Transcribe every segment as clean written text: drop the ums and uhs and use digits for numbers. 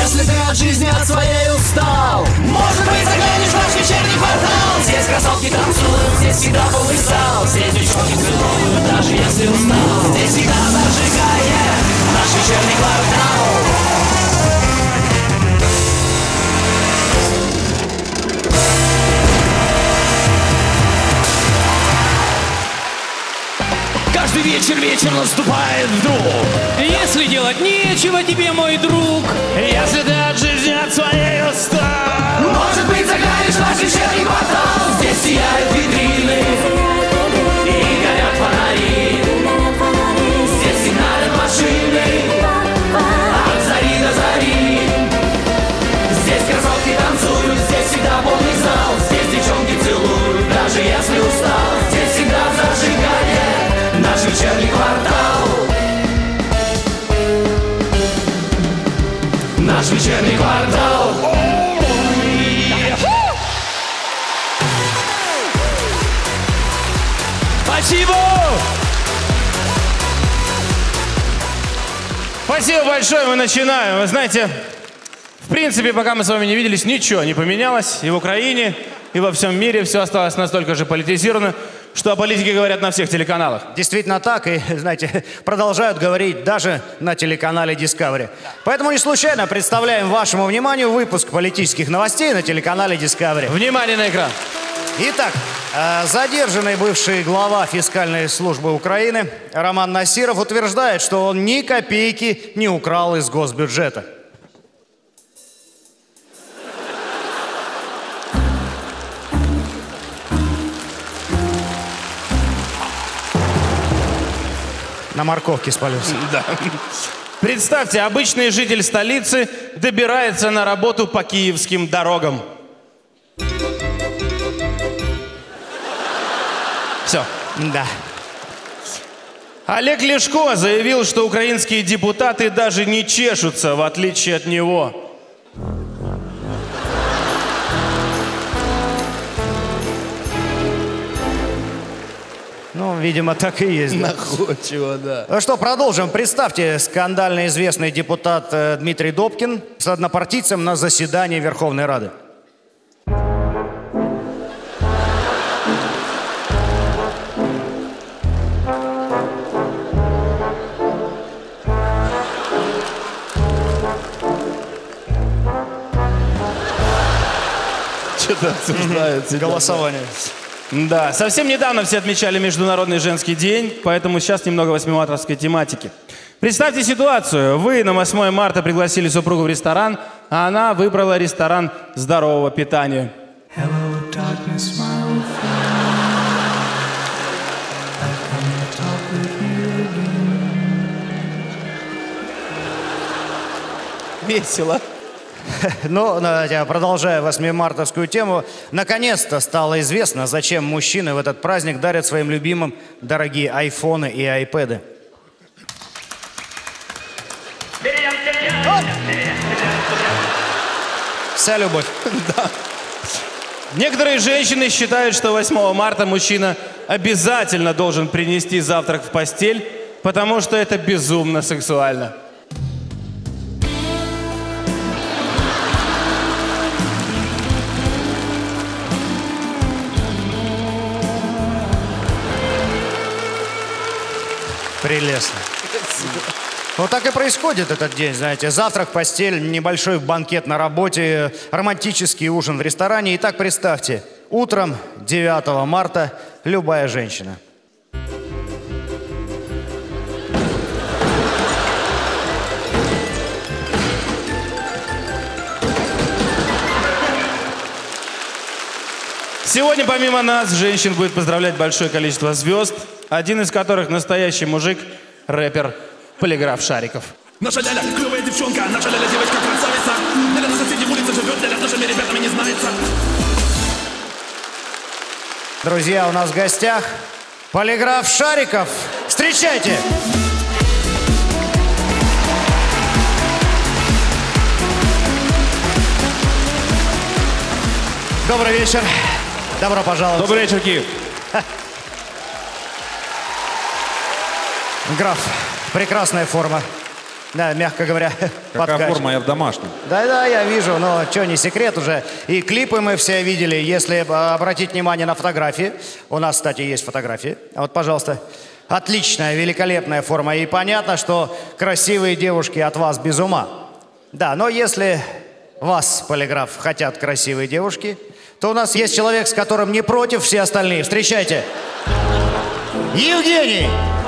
Если ты от жизни от своей устал, может быть, заглянешь в наш вечерний квартал. Здесь красотки танцуют, здесь всегда полный зал. Здесь девчонки целуют, даже если устал. Здесь всегда зажигает наш вечерний квартал. Каждый вечер наступает вдруг. Если делать нечего тебе, мой друг, если ты от жизни от своей устал, может быть, заглянешь в наш вечерний квартал. Здесь сияют витрины и горят фонари. Здесь сигналят машины от зари до зари. Здесь красотки танцуют, здесь всегда полный зал. Здесь девчонки целуют, даже если устал. Здесь всегда зажигает наш вечерний квартал. Наш вечерний квартал. Спасибо! Спасибо большое, мы начинаем. Вы знаете, в принципе, пока мы с вами не виделись, ничего не поменялось. И в Украине, и во всем мире все осталось настолько же политизировано, что о политике говорят на всех телеканалах. Действительно так, и, знаете, продолжают говорить даже на телеканале Discovery. Поэтому не случайно представляем вашему вниманию выпуск политических новостей на телеканале Discovery. Внимание на экран. Итак, задержанный бывший глава фискальной службы Украины Роман Насиров утверждает, что он ни копейки не украл из госбюджета. На морковке спалился. Да. Представьте, обычный житель столицы добирается на работу по киевским дорогам. Все. Да. Олег Ляшко заявил, что украинские депутаты даже не чешутся, в отличие от него. Ну, видимо, так и есть. Да. Находчиво, да. Ну что, продолжим. Представьте, скандально известный депутат Дмитрий Добкин с однопартийцем на заседании Верховной Рады. Что-то обсуждается. Голосование. Да, совсем недавно все отмечали Международный женский день, поэтому сейчас немного 8-мартовской тематики. Представьте ситуацию. Вы на 8 марта пригласили супругу в ресторан, а она выбрала ресторан здорового питания. Hello, darkness, my old friend. I've come to talk with you again. Весело. Ну, продолжая 8-мартовскую тему, наконец-то стало известно, зачем мужчины в этот праздник дарят своим любимым дорогие айфоны и айпэды. Вся любовь. Да. Некоторые женщины считают, что 8 марта мужчина обязательно должен принести завтрак в постель, потому что это безумно сексуально. Прелестно. Вот так и происходит этот день, знаете. Завтрак, постель, небольшой банкет на работе, романтический ужин в ресторане. Итак, представьте, утром 9 марта любая женщина. Сегодня помимо нас женщин будет поздравлять большое количество звезд, один из которых настоящий мужик, рэпер Полиграф Шариков. Наша ляля, клевая девчонка, наша ляля девочка красавица. Ляля на соседней улице живет, ляля с нашими ребятами не знается. Друзья, у нас в гостях Полиграф Шариков. Встречайте! Добрый вечер. Добро пожаловать. Добрый вечер, Киев. Граф, прекрасная форма. Да, мягко говоря, Какая подкач. форма, я в домашнем. Да, я вижу, но что, не секрет уже. И клипы мы все видели, если обратить внимание на фотографии. У нас, кстати, есть фотографии. Вот, пожалуйста. Отличная, великолепная форма. И понятно, что красивые девушки от вас без ума. Да, но если вас, полиграф, хотят красивые девушки, то у нас есть человек, с которым не против все остальные. Встречайте. Евгений!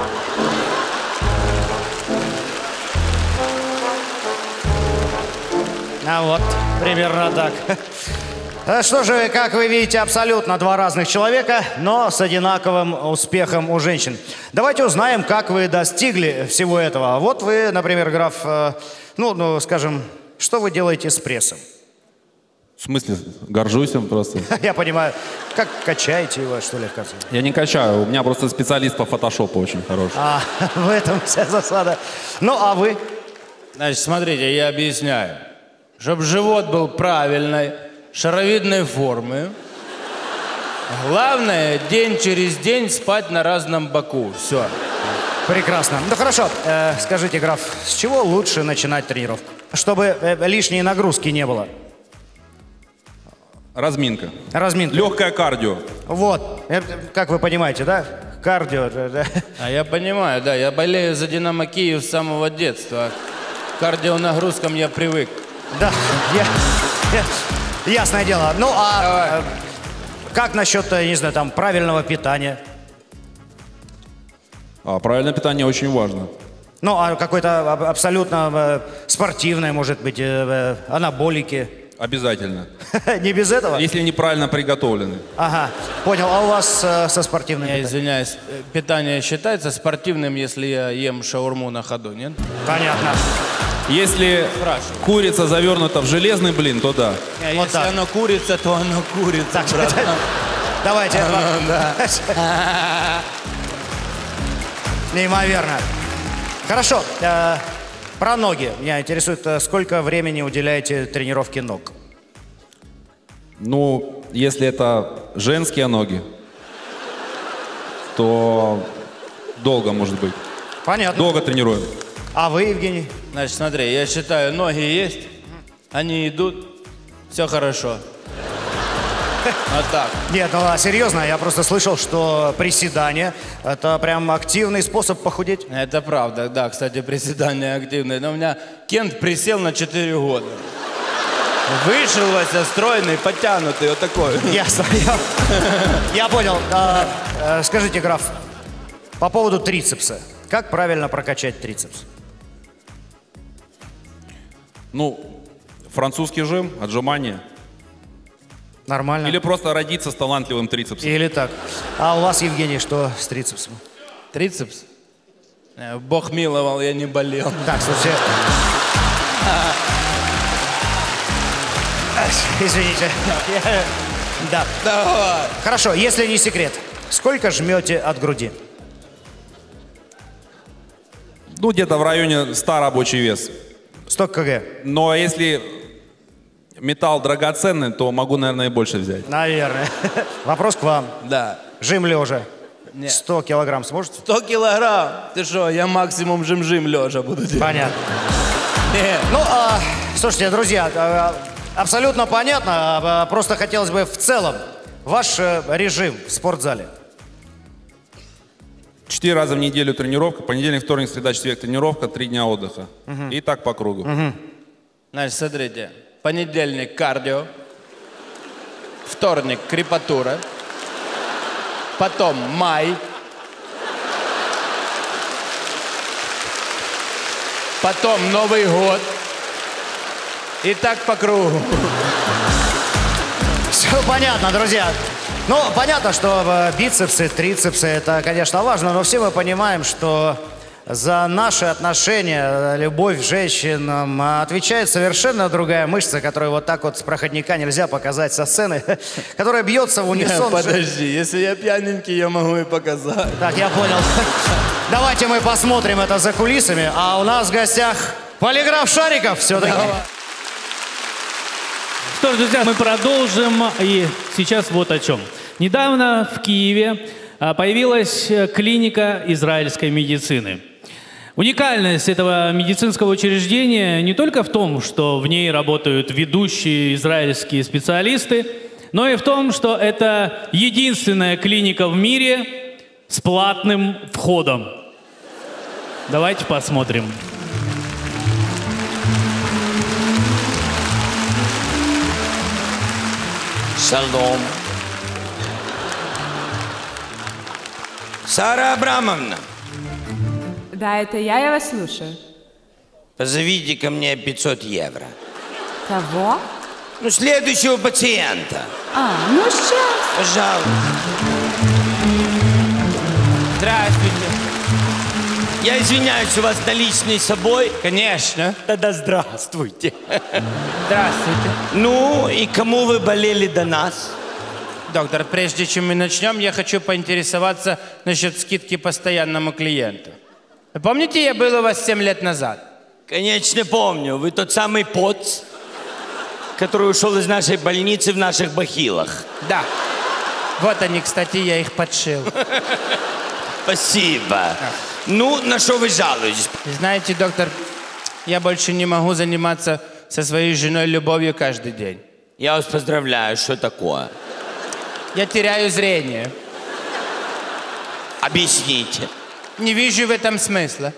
А вот, примерно так. Что же, как вы видите, абсолютно два разных человека, но с одинаковым успехом у женщин. Давайте узнаем, как вы достигли всего этого. Вот вы, например, граф, скажем, что вы делаете с прессом? В смысле, горжусь им просто. Я понимаю, как качаете его, что ли, в конце? Я не качаю, у меня просто специалист по фотошопу очень хороший. В этом вся засада. Ну, а вы? Значит, смотрите, я объясняю. Чтобы живот был правильной, шаровидной формы. Главное, день через день спать на разном боку. Все. Прекрасно. Ну, хорошо. Скажите, граф, с чего лучше начинать тренировку? Чтобы лишней нагрузки не было. Разминка. Разминка. Легкое кардио. Вот. Как вы понимаете, да? Кардио. Да. А я понимаю, да. Я болею за «Динамо Киев» с самого детства. К кардионагрузкам я привык. Да, ясное дело. Ну, а как насчет, не знаю, там, правильного питания? Правильное питание очень важно. Ну, а какое-то абсолютно спортивное, может быть, анаболики? Обязательно. Не без этого? Если неправильно приготовлены. Ага, понял. А у вас со спортивным Я питанием? извиняюсь, питание считается спортивным, если я ем шаурму на ходу, нет? Понятно. Если Спрашиваю. курица завернута в железный блин, то да. Не, Вот если так. оно курица, то оно курица, Так, брат. давайте. Неимоверно. Хорошо. Про ноги. Меня интересует, сколько времени уделяете тренировке ног? Ну, если это женские ноги, то долго может быть. Понятно. Долго тренируем. А вы, Евгений? Значит, смотри, я считаю, ноги есть, они идут, все хорошо. Вот так. Нет, ну серьезно, я просто слышал, что приседание – это прям активный способ похудеть. Это правда, да, кстати, приседания активные. Но у меня Кент присел на 4 года. Вышел, Вася, стройный, подтянутый, вот такой. Ясно, я понял. Скажите, граф, по поводу трицепса. Как правильно прокачать трицепс? Ну, французский жим, отжимания. Нормально? Или просто родиться с талантливым трицепсом. Или так. А у вас, Евгений, что с трицепсом? Трицепс? Бог миловал, я не болел. Так, слушайте. Извините. Да. Давай. Хорошо, если не секрет, сколько жмете от груди? Ну, где-то в районе 100 рабочий вес. 100 кг. Но если металл драгоценный, то могу, наверное, и больше взять. Наверное. Вопрос к вам. Да. Жим лежа. Нет. 100 килограмм сможете? 100 килограмм? Ты что, я максимум жим-жим лежа буду делать. Понятно. Нет. Ну, слушайте, друзья, абсолютно понятно. Просто хотелось бы в целом ваш режим в спортзале. 4 раза в неделю тренировка. Понедельник, вторник, среда, четверг тренировка. 3 дня отдыха. И так по кругу. Значит, смотрите. Понедельник кардио. Вторник крепатура. Потом май. Потом Новый год. И так по кругу. Все понятно, друзья. Ну, понятно, что бицепсы, трицепсы, это, конечно, важно, но все мы понимаем, что за наши отношения, любовь к женщинам отвечает совершенно другая мышца, которую вот так вот с проходника нельзя показать со сцены, которая бьется в унисон. Подожди, если я пьяненький, я могу и показать. Так, я понял. Давайте мы посмотрим это за кулисами. А у нас в гостях полиграф Шариков все-таки. Что ж, друзья, мы продолжим. И сейчас вот о чем. Недавно в Киеве появилась клиника израильской медицины. Уникальность этого медицинского учреждения не только в том, что в ней работают ведущие израильские специалисты, но и в том, что это единственная клиника в мире с платным входом. Давайте посмотрим. Шалом. Сара Абрамовна, Да, это я вас слушаю. позовите ко мне 500 евро. Кого? Ну, следующего пациента. Ну сейчас. Пожалуйста. Здравствуйте. Я извиняюсь, у вас наличные с собой? Конечно. Тогда здравствуйте. Здравствуйте. Ну, и кому вы болели до нас? Доктор, прежде чем мы начнем, я хочу поинтересоваться насчет скидки постоянному клиенту. Вы помните, я был у вас 7 лет назад? Конечно, помню. Вы тот самый поц, который ушел из нашей больницы в наших бахилах. Да. Вот они, кстати, я их подшил. Спасибо. Ну, на что вы жалуетесь? Знаете, доктор, я больше не могу заниматься со своей женой любовью каждый день. Я вас поздравляю. Что такое? Я теряю зрение. Объясните. Не вижу в этом смысла.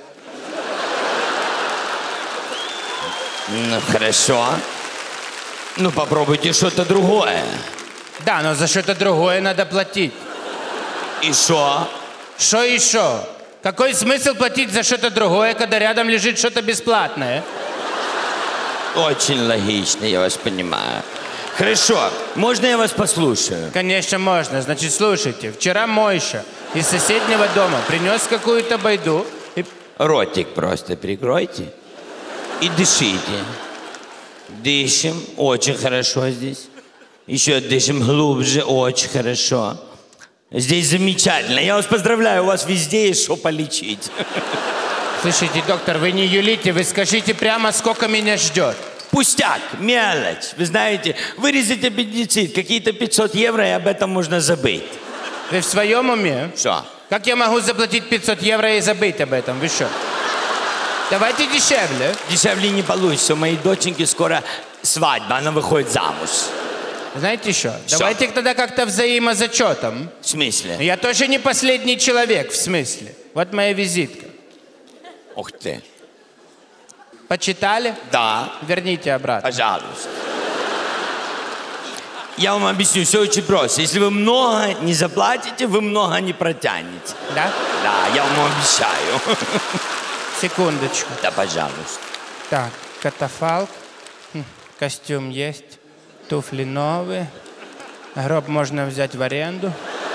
Ну, хорошо. Ну, попробуйте что-то другое. Да, но за что-то другое надо платить. И что? Что еще? Какой смысл платить за что-то другое, когда рядом лежит что-то бесплатное? Очень логично, я вас понимаю. Хорошо, можно я вас послушаю? Конечно, можно. Значит, слушайте. Вчера Мойша из соседнего дома принес какую-то байду. И... Ротик просто прикройте и дышите. Дышим, очень хорошо здесь. Еще дышим глубже, очень хорошо. Здесь замечательно. Я вас поздравляю, у вас везде есть что полечить. Слушайте, доктор, вы не юлите, вы скажите прямо, сколько меня ждет. Пустяк, мелочь. Вы знаете, вырезать аппендицит, какие-то 500 евро, и об этом можно забыть. Вы в своем уме? Что? Как я могу заплатить 500 евро и забыть об этом? Вы что? Давайте дешевле. Дешевле не получится. У моей доченьки скоро свадьба, она выходит замуж. Знаете что? Давайте тогда как-то взаимозачетом. В смысле? Я тоже не последний человек, в смысле. Вот моя визитка. Ух ты. Почитали? Да. Верните обратно. Пожалуйста. Я вам объясню, все очень просто. Если вы много не заплатите, вы много не протянете. Да? Да, я вам обещаю. Секундочку. Да, пожалуйста. Так, катафалк. Костюм есть. Туфли новые. Гроб можно взять в аренду.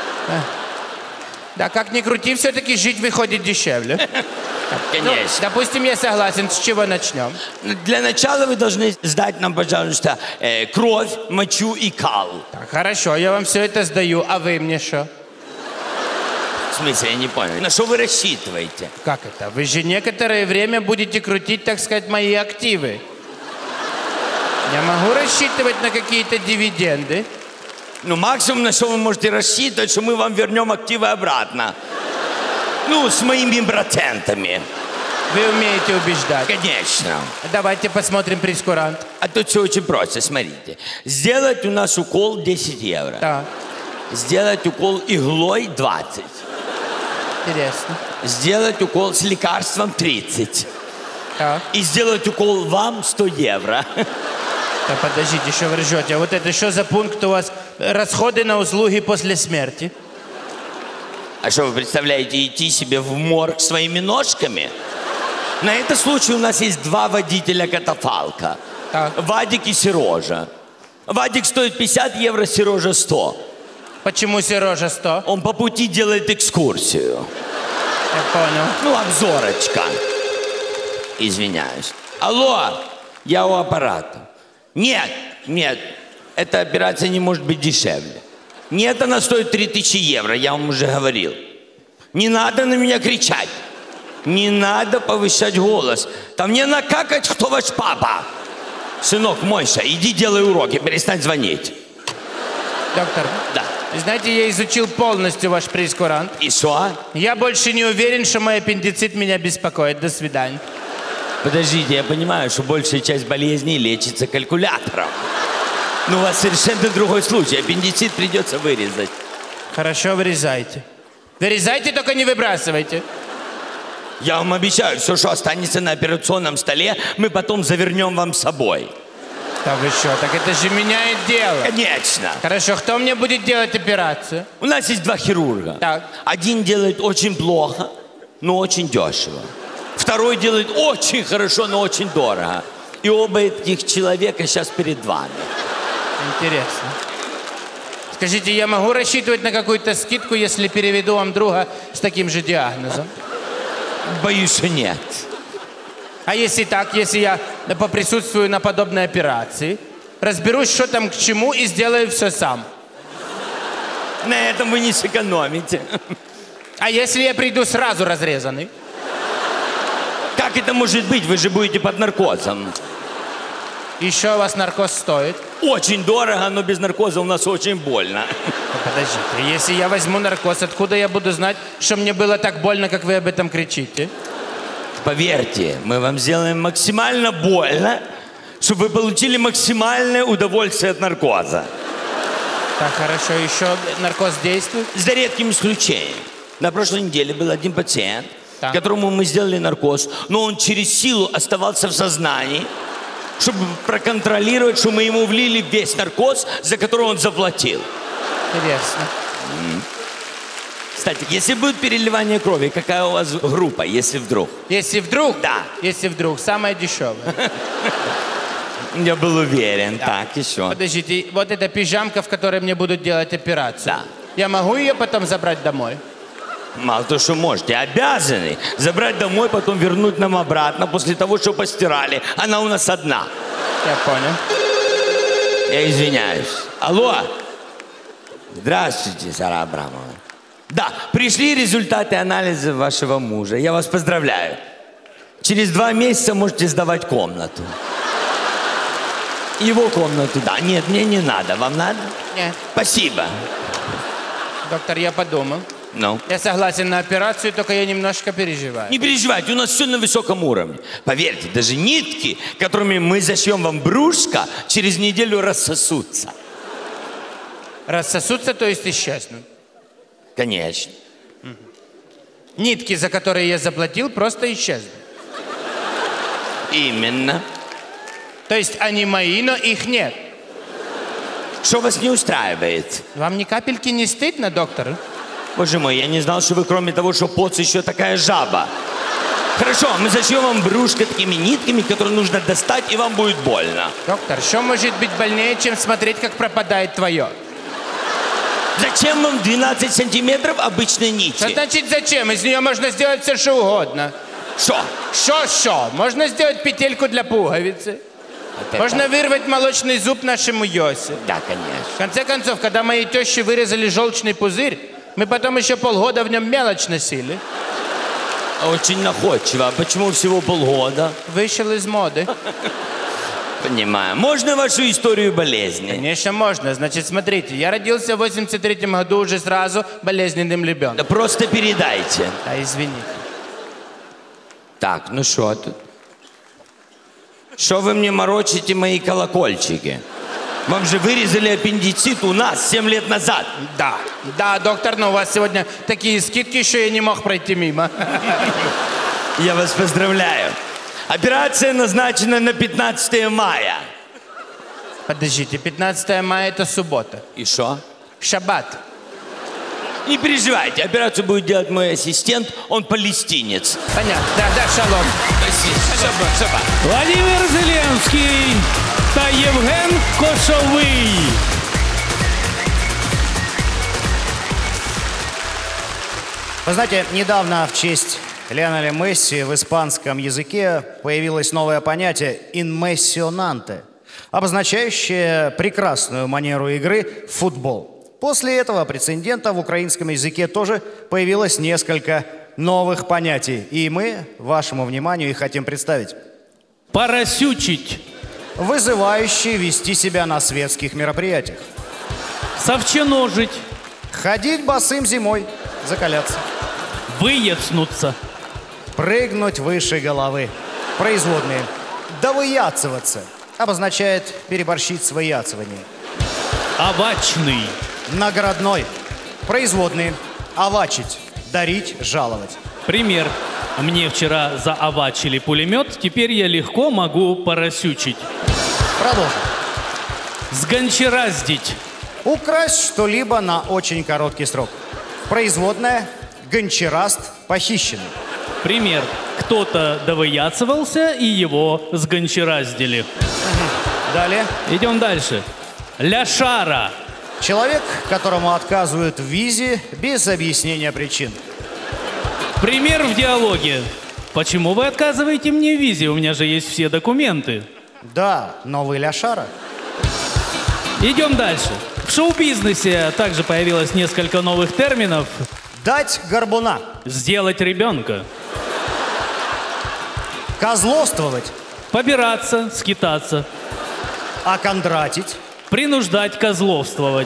Да, как ни крути, все-таки жить выходит дешевле. Конечно. Ну, допустим, я согласен. С чего начнем? Для начала вы должны сдать нам, пожалуйста, кровь, мочу и кал. Так, хорошо, я вам все это сдаю. А вы мне что? В смысле, я не понял. На что вы рассчитываете? Как это? Вы же некоторое время будете крутить, так сказать, мои активы. Я могу рассчитывать на какие-то дивиденды? Ну, максимум, на что вы можете рассчитывать, что мы вам вернем активы обратно. Ну, с моими процентами. Вы умеете убеждать? Конечно. Давайте посмотрим прейскурант. А тут все очень просто, смотрите. Сделать у нас укол 10 евро. Так, Сделать укол иглой 20. интересно. Сделать укол с лекарством 30. Так. И сделать укол вам 100 евро. Да подождите, что вы ржете? А вот это что за пункт у вас? Расходы на услуги после смерти. А что, вы представляете, идти себе в морг своими ножками? На этот случай у нас есть 2 водителя катафалка. Так. Вадик и Сережа. Вадик стоит 50 евро, Сережа 100. Почему Сережа 100? Он по пути делает экскурсию. Я понял. Ну, обзорочка. Извиняюсь. Алло, я у аппарата. Нет, нет, эта операция не может быть дешевле. Нет, она стоит 3000 евро, я вам уже говорил. Не надо на меня кричать. Не надо повышать голос. Там не накакать, кто ваш папа. Сынок, Мойша, иди делай уроки, перестань звонить. Доктор, Да. Знаете, я изучил полностью ваш прейскурант. И что? Я больше не уверен, что мой аппендицит меня беспокоит. До свидания. Подождите, я понимаю, что большая часть болезней лечится калькулятором. Но у вас совершенно другой случай. Аппендицит придется вырезать. Хорошо, вырезайте. Вырезайте, только не выбрасывайте. Я вам обещаю, все, что останется на операционном столе, мы потом завернем вам с собой. Да вы что, так это же меняет дело. Конечно. Хорошо, кто мне будет делать операцию? У нас есть 2 хирурга. Так. Один делает очень плохо, но очень дешево. Второй делает очень хорошо, но очень дорого. И оба этих человека сейчас перед вами. Интересно. Скажите, я могу рассчитывать на какую-то скидку, если переведу вам друга с таким же диагнозом? Боюсь, что нет. А если так, если я поприсутствую на подобной операции, разберусь, что там к чему, и сделаю все сам? На этом вы не сэкономите. А если я приду сразу разрезанный? Как это может быть? Вы же будете под наркозом. Еще у вас наркоз стоит? Очень дорого, но без наркоза у нас очень больно. Подождите, если я возьму наркоз, откуда я буду знать, что мне было так больно, как вы об этом кричите? Поверьте, мы вам сделаем максимально больно, чтобы вы получили максимальное удовольствие от наркоза. Так, хорошо, еще наркоз действует? За редким исключением. На прошлой неделе был один пациент, так, которому мы сделали наркоз, но он через силу оставался в сознании, чтобы проконтролировать, что мы ему влили весь наркоз, за который он заплатил. Интересно. Кстати, если будет переливание крови, какая у вас группа, если вдруг? Если вдруг? Да. Если вдруг, самая дешевая. Я был уверен. Да. Так, еще. Подождите, вот эта пижамка, в которой мне будут делать операцию. Да. Я могу ее потом забрать домой? Мало того, что можете, обязаны забрать домой, потом вернуть нам обратно после того, что постирали. Она у нас одна. Я понял. Я извиняюсь. Алло. Здравствуйте, Сара Абрамовна. Да, пришли результаты анализа вашего мужа. Я вас поздравляю. Через 2 месяца можете сдавать комнату. Его комнату, да. Нет, мне не надо. Вам надо? Нет. Спасибо. Доктор, я подумал. Ну? Я согласен на операцию, только я немножко переживаю. Не переживайте, у нас все на высоком уровне. Поверьте, даже нитки, которыми мы зашьем вам брюшко, через неделю рассосутся. Рассосутся, то есть исчезнут? Конечно. Нитки, за которые я заплатил, просто исчезнут. Именно. То есть они мои, но их нет. Что вас не устраивает? Вам ни капельки не стыдно, доктор? Боже мой, я не знал, что вы кроме того, что поц, еще такая жаба. Хорошо, мы зашьем вам брюшко такими нитками, которые нужно достать, и вам будет больно. Доктор, что может быть больнее, чем смотреть, как пропадает твое? Зачем вам 12 сантиметров обычной нити? Что значит зачем? Из нее можно сделать все, что угодно. Что? Что? Можно сделать петельку для пуговицы. Можно вырвать молочный зуб нашему Йосе. Да, конечно. В конце концов, когда моей теще вырезали желчный пузырь, мы потом еще полгода в нем мелочь носили. Очень находчиво. А почему всего полгода? Вышел из моды. Понимаю. Можно вашу историю болезни? Конечно, можно. Значит, смотрите, я родился в 83-м году уже сразу болезненным ребенком. Да просто передайте. А, извините. Так, ну что тут? Что вы мне морочите мои колокольчики? Вам же вырезали аппендицит у нас 7 лет назад. Да, доктор, но у вас сегодня такие скидки, что я не мог пройти мимо. Я вас поздравляю. Операция назначена на 15 мая. Подождите, 15 мая это суббота. И что? Шаббат. Не переживайте, операцию будет делать мой ассистент, он палестинец. Понятно, да, шалом. Спасибо. Шаббат. Владимир Зеленский та Євген Кошовий. Вы знаете, недавно в честь Лионеля Месси в испанском языке появилось новое понятие «инмессионанте», обозначающее прекрасную манеру игры в футбол. После этого прецедента в украинском языке тоже появилось несколько новых понятий. И мы вашему вниманию их хотим представить. Поросючить. Вызывающие вести себя на светских мероприятиях. Совченожить. Ходить босым зимой, закаляться. Выяцнуться. Прыгнуть выше головы. Производные. Довыяцываться обозначает переборщить с выяцыванием. Овачный. Наградной. Производные. Овачить. Дарить, жаловать. Пример. Мне вчера заовачили пулемет, теперь я легко могу поросючить. Продолжим. Сгончераздить. Украсть что-либо на очень короткий срок. Производная. Гончераст. Похищенный. Пример. Кто-то довыяцывался, и его сгончераздили. Далее. Идем дальше. Ляшара. Человек, которому отказывают в визе без объяснения причин. Пример в диалоге. Почему вы отказываете мне в визе? У меня же есть все документы. Да, но вы ляшара. Идем дальше. В шоу-бизнесе также появилось несколько новых терминов. Дать горбуна. Сделать ребенка. Козловствовать. Побираться, скитаться. Окондратить. Принуждать козловствовать.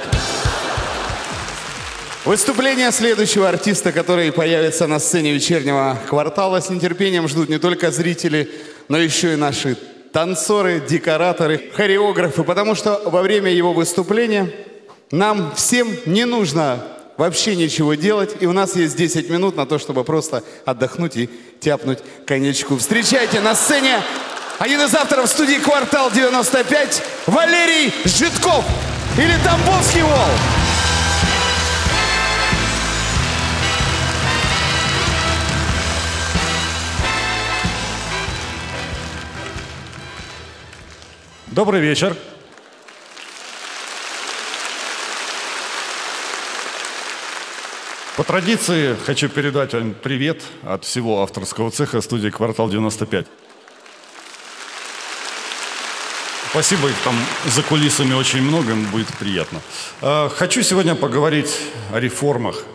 Выступление следующего артиста, который появится на сцене вечернего квартала, с нетерпением ждут не только зрители, но еще и наши танцоры, декораторы, хореографы, потому что во время его выступления нам всем не нужно вообще ничего делать, и у нас есть 10 минут на то, чтобы просто отдохнуть и тяпнуть коньячку. Встречайте на сцене один из авторов студии «Квартал 95» Валерий Житков или Тамбовский Вол. Добрый вечер. По традиции хочу передать вам привет от всего авторского цеха студии «Квартал 95». Спасибо, их там за кулисами очень много, им будет приятно. Хочу сегодня поговорить о реформах.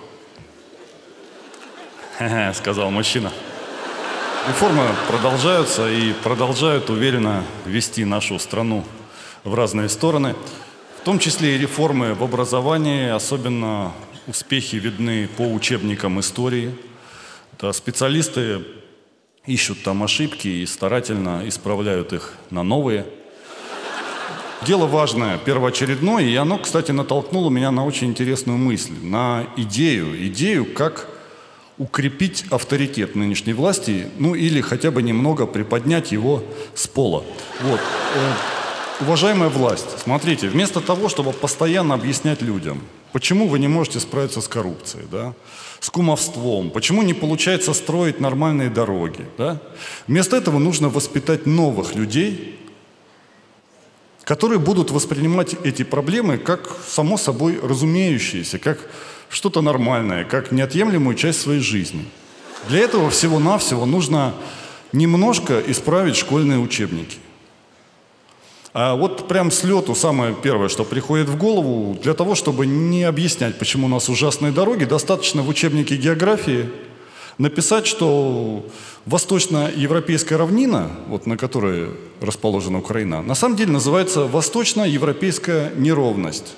Сказал мужчина. Реформы продолжаются и продолжают уверенно вести нашу страну в разные стороны. В том числе и реформы в образовании, особенно успехи видны по учебникам истории. Да, специалисты ищут там ошибки и старательно исправляют их на новые. Дело важное, первоочередное, и оно, кстати, натолкнуло меня на очень интересную мысль, на идею, как укрепить авторитет нынешней власти, ну или хотя бы немного приподнять его с пола. Вот. Уважаемая власть, смотрите, вместо того, чтобы постоянно объяснять людям, почему вы не можете справиться с коррупцией, да, с кумовством, почему не получается строить нормальные дороги, да, вместо этого нужно воспитать новых людей, которые будут воспринимать эти проблемы как само собой разумеющиеся, как что-то нормальное, как неотъемлемую часть своей жизни. Для этого всего-навсего нужно немножко исправить школьные учебники. А вот прям с лету самое первое, что приходит в голову, для того, чтобы не объяснять, почему у нас ужасные дороги, достаточно в учебнике географии написать, что восточноевропейская равнина, вот на которой расположена Украина, на самом деле называется восточноевропейская неровность.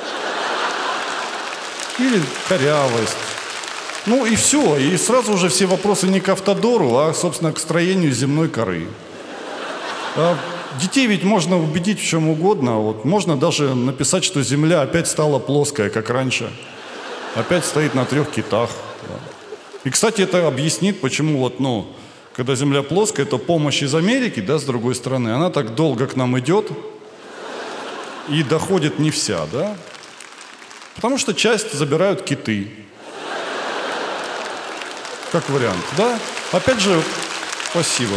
Или корявость. Ну и все. И сразу уже все вопросы не к автодору, а, собственно, к строению земной коры. А детей ведь можно убедить в чем угодно. Вот можно даже написать, что Земля опять стала плоская, как раньше. Опять стоит на 3 китах. И, кстати, это объяснит, почему вот, когда Земля плоская, то помощь из Америки, да, с другой стороны, она так долго к нам идет и доходит не вся, да? Потому что часть забирают киты. Как вариант, да? Опять же, спасибо.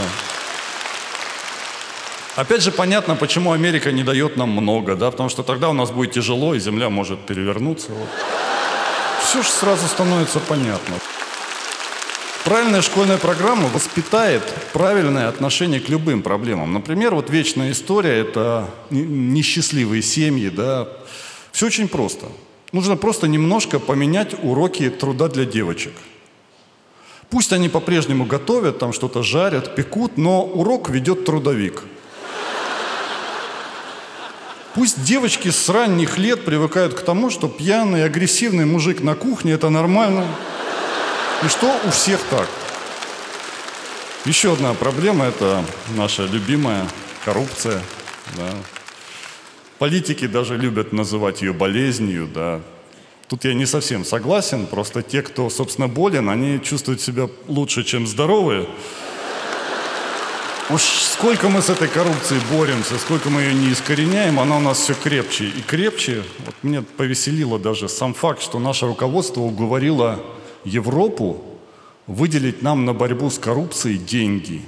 Опять же, понятно, почему Америка не дает нам много, да? Потому что тогда у нас будет тяжело, и Земля может перевернуться. Вот. Все же сразу становится понятно. Правильная школьная программа воспитает правильное отношение к любым проблемам. Например, вот вечная история – это несчастливые семьи, да? Все очень просто. Нужно просто немножко поменять уроки труда для девочек. Пусть они по-прежнему готовят, там что-то жарят, пекут, но урок ведет трудовик. Пусть девочки с ранних лет привыкают к тому, что пьяный, агрессивный мужик на кухне – это нормально. И что у всех так. Еще одна проблема – это наша любимая коррупция. Да. Политики даже любят называть ее болезнью. Да. Тут я не совсем согласен, просто те, кто, собственно, болен, они чувствуют себя лучше, чем здоровые. Уж сколько мы с этой коррупцией боремся, сколько мы ее не искореняем, она у нас все крепче и крепче. Вот меня повеселило даже сам факт, что наше руководство уговорило Европу выделить нам на борьбу с коррупцией деньги.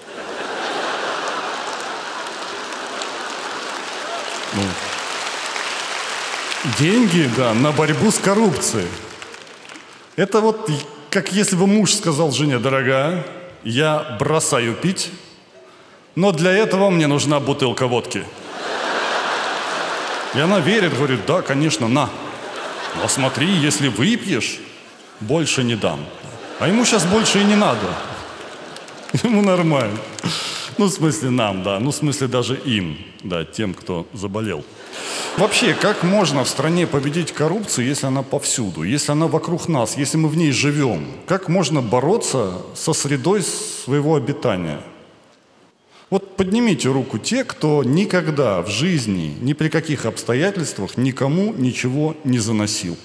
Деньги, да, на борьбу с коррупцией. Это вот как если бы муж сказал жене: дорогая, я бросаю пить, но для этого мне нужна бутылка водки. И она верит, говорит: да, конечно, на. Но смотри, если выпьешь, больше не дам. А ему сейчас больше и не надо. Ему нормально. Ну, в смысле нам, да. Ну, в смысле даже им, да, тем, кто заболел. Вообще, как можно в стране победить коррупцию, если она повсюду, если она вокруг нас, если мы в ней живем? Как можно бороться со средой своего обитания? Вот поднимите руку те, кто никогда в жизни, ни при каких обстоятельствах никому ничего не заносил.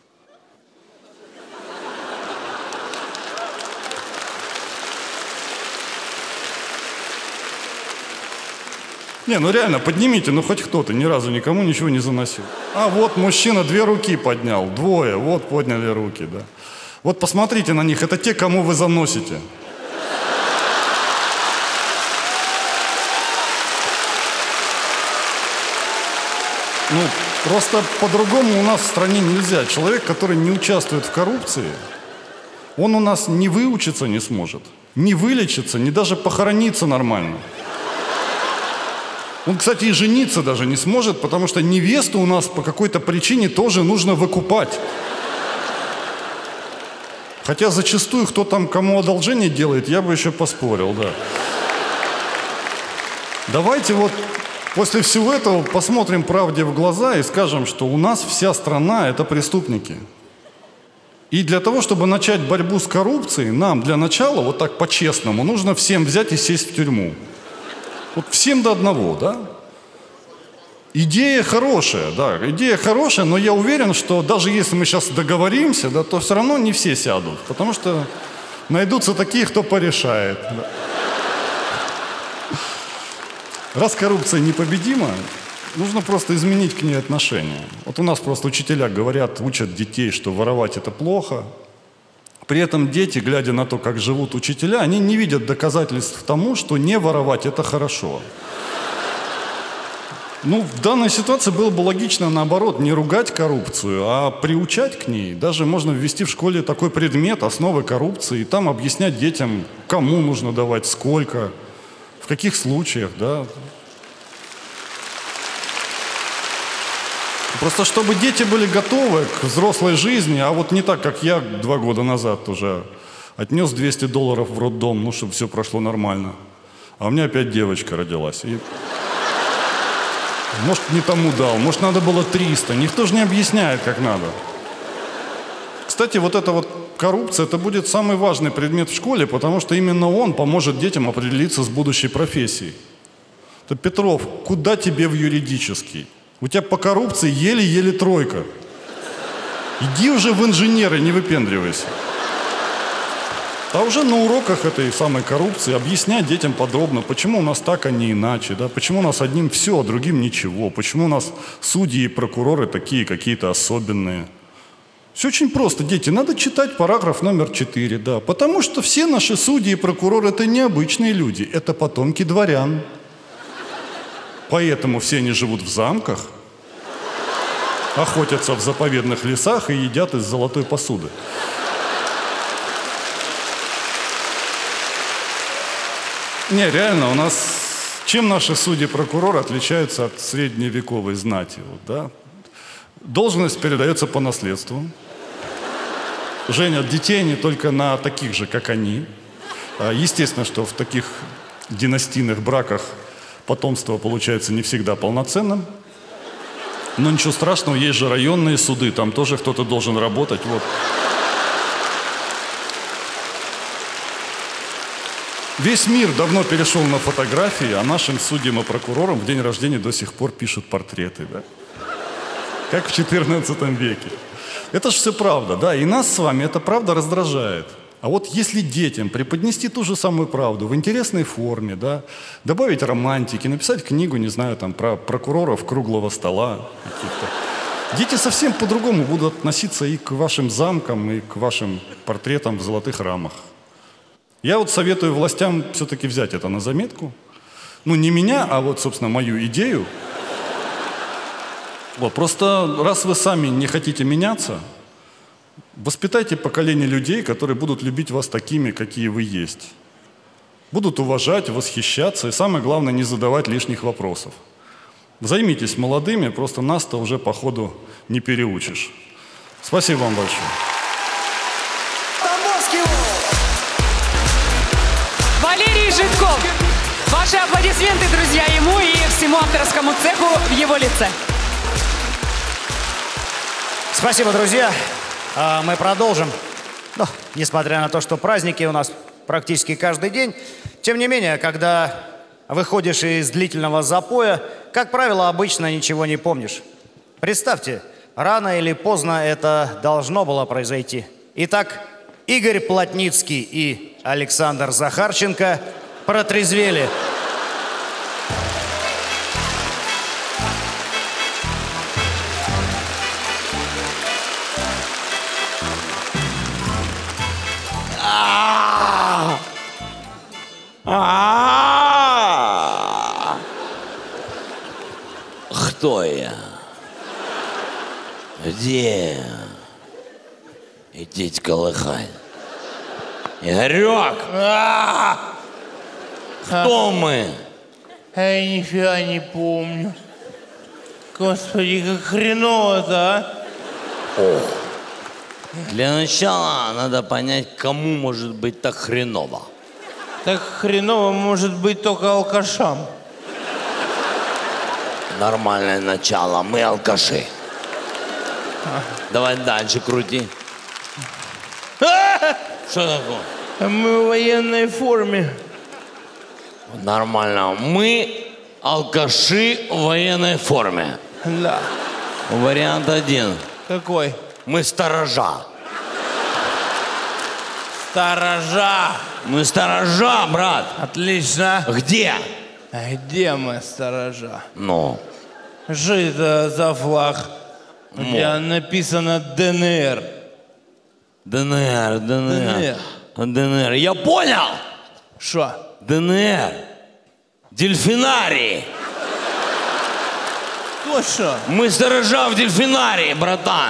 Не, ну реально, поднимите, ну хоть кто-то ни разу никому ничего не заносил. А вот мужчина 2 руки поднял, 2, вот подняли руки, да. Вот посмотрите на них, это те, кому вы заносите. Ну, просто по-другому у нас в стране нельзя. Человек, который не участвует в коррупции, он у нас не выучиться не сможет, не вылечиться, не даже похорониться нормально. Он, кстати, и жениться даже не сможет, потому что невесту у нас по какой-то причине тоже нужно выкупать. Хотя зачастую, кто там кому одолжение делает, я бы еще поспорил, да. Давайте вот после всего этого посмотрим правде в глаза и скажем, что у нас вся страна – это преступники. И для того, чтобы начать борьбу с коррупцией, нам для начала, вот так по-честному, нужно всем взять и сесть в тюрьму. Вот всем до одного, да? Идея хорошая, да, идея хорошая, но я уверен, что даже если мы сейчас договоримся, да, то все равно не все сядут, потому что найдутся такие, кто порешает. Да. Раз коррупция непобедима, нужно просто изменить к ней отношение. Вот у нас просто учителя говорят, учат детей, что воровать это плохо. При этом дети, глядя на то, как живут учителя, они не видят доказательств тому, что не воровать – это хорошо. Ну, в данной ситуации было бы логично, наоборот, не ругать коррупцию, а приучать к ней. Даже можно ввести в школе такой предмет «Основы коррупции», и там объяснять детям, кому нужно давать, сколько, в каких случаях, да. Просто чтобы дети были готовы к взрослой жизни, а вот не так, как я 2 года назад уже отнес $200 в роддом, ну, чтобы все прошло нормально. А у меня опять девочка родилась. И... Может, не тому дал, может, надо было 300. Никто же не объясняет, как надо. Кстати, вот эта вот коррупция, это будет самый важный предмет в школе, потому что именно он поможет детям определиться с будущей профессией. То, Петров, куда тебе в юридический? У тебя по коррупции еле-еле 3. Иди уже в инженеры, не выпендривайся. А уже на уроках этой самой коррупции объяснять детям подробно, почему у нас так, а не иначе, да? Почему у нас одним все, а другим ничего, почему у нас судьи и прокуроры такие какие-то особенные. Все очень просто, дети, надо читать параграф номер 4, да, потому что все наши судьи и прокуроры – это необычные люди, это потомки дворян. Поэтому все они живут в замках, охотятся в заповедных лесах и едят из золотой посуды. Не, реально, у нас... Чем наши судьи-прокуроры отличаются от средневековой знати? Вот, да? Должность передается по наследству. Женят детей не только на таких же, как они. Естественно, что в таких династийных браках потомство получается не всегда полноценным. Но ничего страшного, есть же районные суды, там тоже кто-то должен работать. Вот. Весь мир давно перешел на фотографии, а нашим судьям и прокурорам в день рождения до сих пор пишут портреты, да? Как в 14 веке. Это же все правда, да, и нас с вами эта правда раздражает. А вот если детям преподнести ту же самую правду в интересной форме, да, добавить романтики, написать книгу, не знаю, там, про прокуроров круглого стола каких-то, дети совсем по-другому будут относиться и к вашим замкам, и к вашим портретам в золотых рамах. Я вот советую властям все-таки взять это на заметку. Ну, не меня, а вот, собственно, мою идею. Вот, просто раз вы сами не хотите меняться, воспитайте поколение людей, которые будут любить вас такими, какие вы есть. Будут уважать, восхищаться и, самое главное, не задавать лишних вопросов. Займитесь молодыми, просто нас-то уже, по ходу, не переучишь. Спасибо вам большое. Валерий Жидков. Ваши аплодисменты, друзья, ему и всему авторскому цеху в его лице. Спасибо, друзья. Мы продолжим. Ну, несмотря на то, что праздники у нас практически каждый день, тем не менее, когда выходишь из длительного запоя, как правило, обычно ничего не помнишь. Представьте, рано или поздно это должно было произойти. Итак, Игорь Плотницкий и Александр Захарченко протрезвели. Кто я? Где? Идите колыхай. Игорек! Кто мы? Я нифига не помню. Господи, как хреново-то, а? О. Для начала надо понять, кому может быть так хреново. Так хреново может быть только алкашам. Нормальное начало. Мы алкаши. Давай дальше крути. Что такое? Мы в военной форме. Нормально. Мы алкаши в военной форме. Да. Вариант один. Какой? Мы сторожа. Сторожа. Мы сторожа, брат. Отлично. Где? А где мы, сторожа? Ну? Что это за флаг? Где написано ДНР. ДНР. Я понял. Что? ДНР. Дельфинарий. Точно. Мы сторожа в дельфинарии, братан.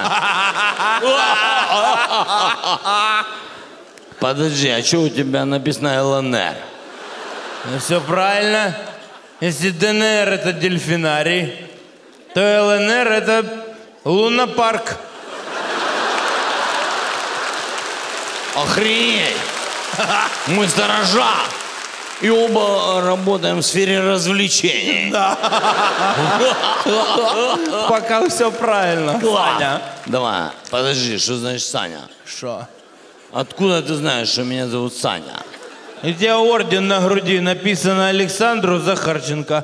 Подожди, а что у тебя написано ЛНР? Ну все правильно. Если ДНР это дельфинарий, то ЛНР это лунопарк. Охренеть! Мы сторожа. И оба работаем в сфере развлечений. Да. Пока все правильно, Саня. Давай, подожди, что значит Саня? Что? Откуда ты знаешь, что меня зовут Саня? У тебя орден на груди, написано Александру Захарченко.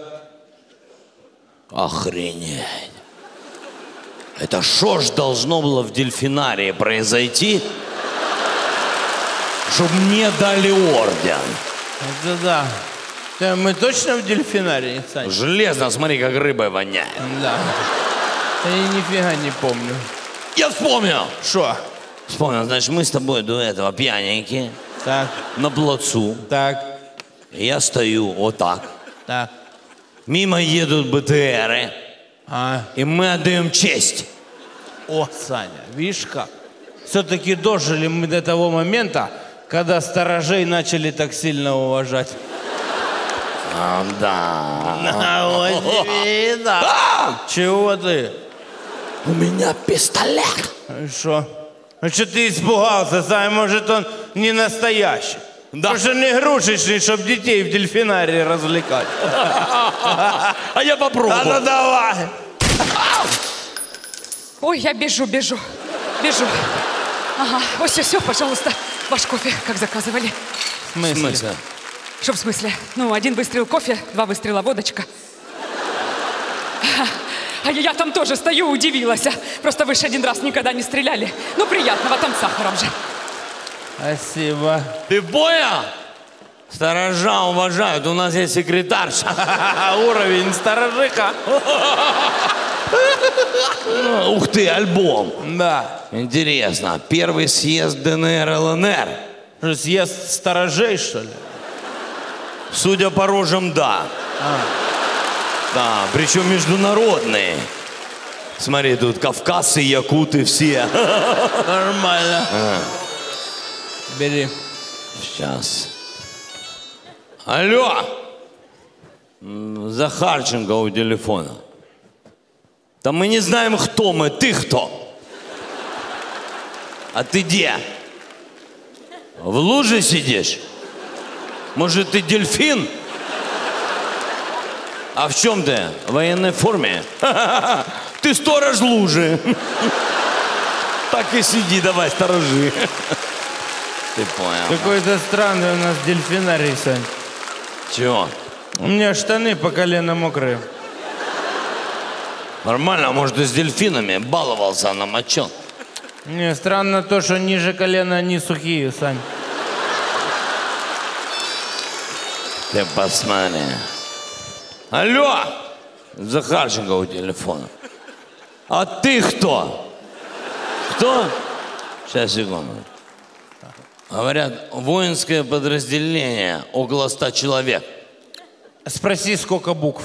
Охренеть. Это что ж должно было в дельфинарии произойти, чтобы мне дали орден? Да. Мы точно в дельфинарии, Саня? Железно, смотри, как рыбой воняет. Да. Я нифига не помню. Я вспомнил. Что? Вспомнил, значит, мы с тобой до этого пьяненькие. Так. На плацу. Так. Я стою вот так. Так. Мимо едут БТРы. И мы отдаем честь. О, Саня, видишь как? Все-таки дожили мы до того момента, когда сторожей начали так сильно уважать. Да. Вот тебе и да. Чего ты? У меня пистолет. Что? А что ты испугался, Саня? Может, он не настоящий? Да. Может, не игрушечный, чтобы детей в дельфинарии развлекать? А я попробую. А ну давай. Ой, я бежу. Ага, вот все, пожалуйста. Ваш кофе, как заказывали. В смысле? Что в смысле? Ну, 1 выстрел кофе, 2 выстрела водочка. А я там тоже стою, удивилась. Просто вы же 1 раз никогда не стреляли. Ну, приятного, там сахаром же. Спасибо. Ты понял? Сторожа уважают, у нас есть секретарша. Уровень сторожика. Ух ты, альбом. Да. Интересно, первый съезд ДНР, ЛНР. Что, съезд сторожей, что ли? Судя по рожам, да. Да, причем международные. Смотри, тут кавказцы, якуты все. Нормально. Бери. Сейчас. Алло. Захарченко у телефона. Да мы не знаем, кто мы. Ты кто? А ты где? В луже сидишь? Может, ты дельфин? А в чем ты? В военной форме? Ты сторож лужи. Так и сиди, давай, сторожи. Ты понял. Какой-то странный у нас дельфинарий, Сань. Чего? У меня штаны по колено мокрые. Нормально, а может, и с дельфинами баловался, намочил. Не, странно то, что ниже колена они сухие, Сань. Ты посмотри. Алло! Захарченко у телефона. А ты кто? Кто? Сейчас, секунду. Говорят, воинское подразделение, около 100 человек. Спроси, сколько букв.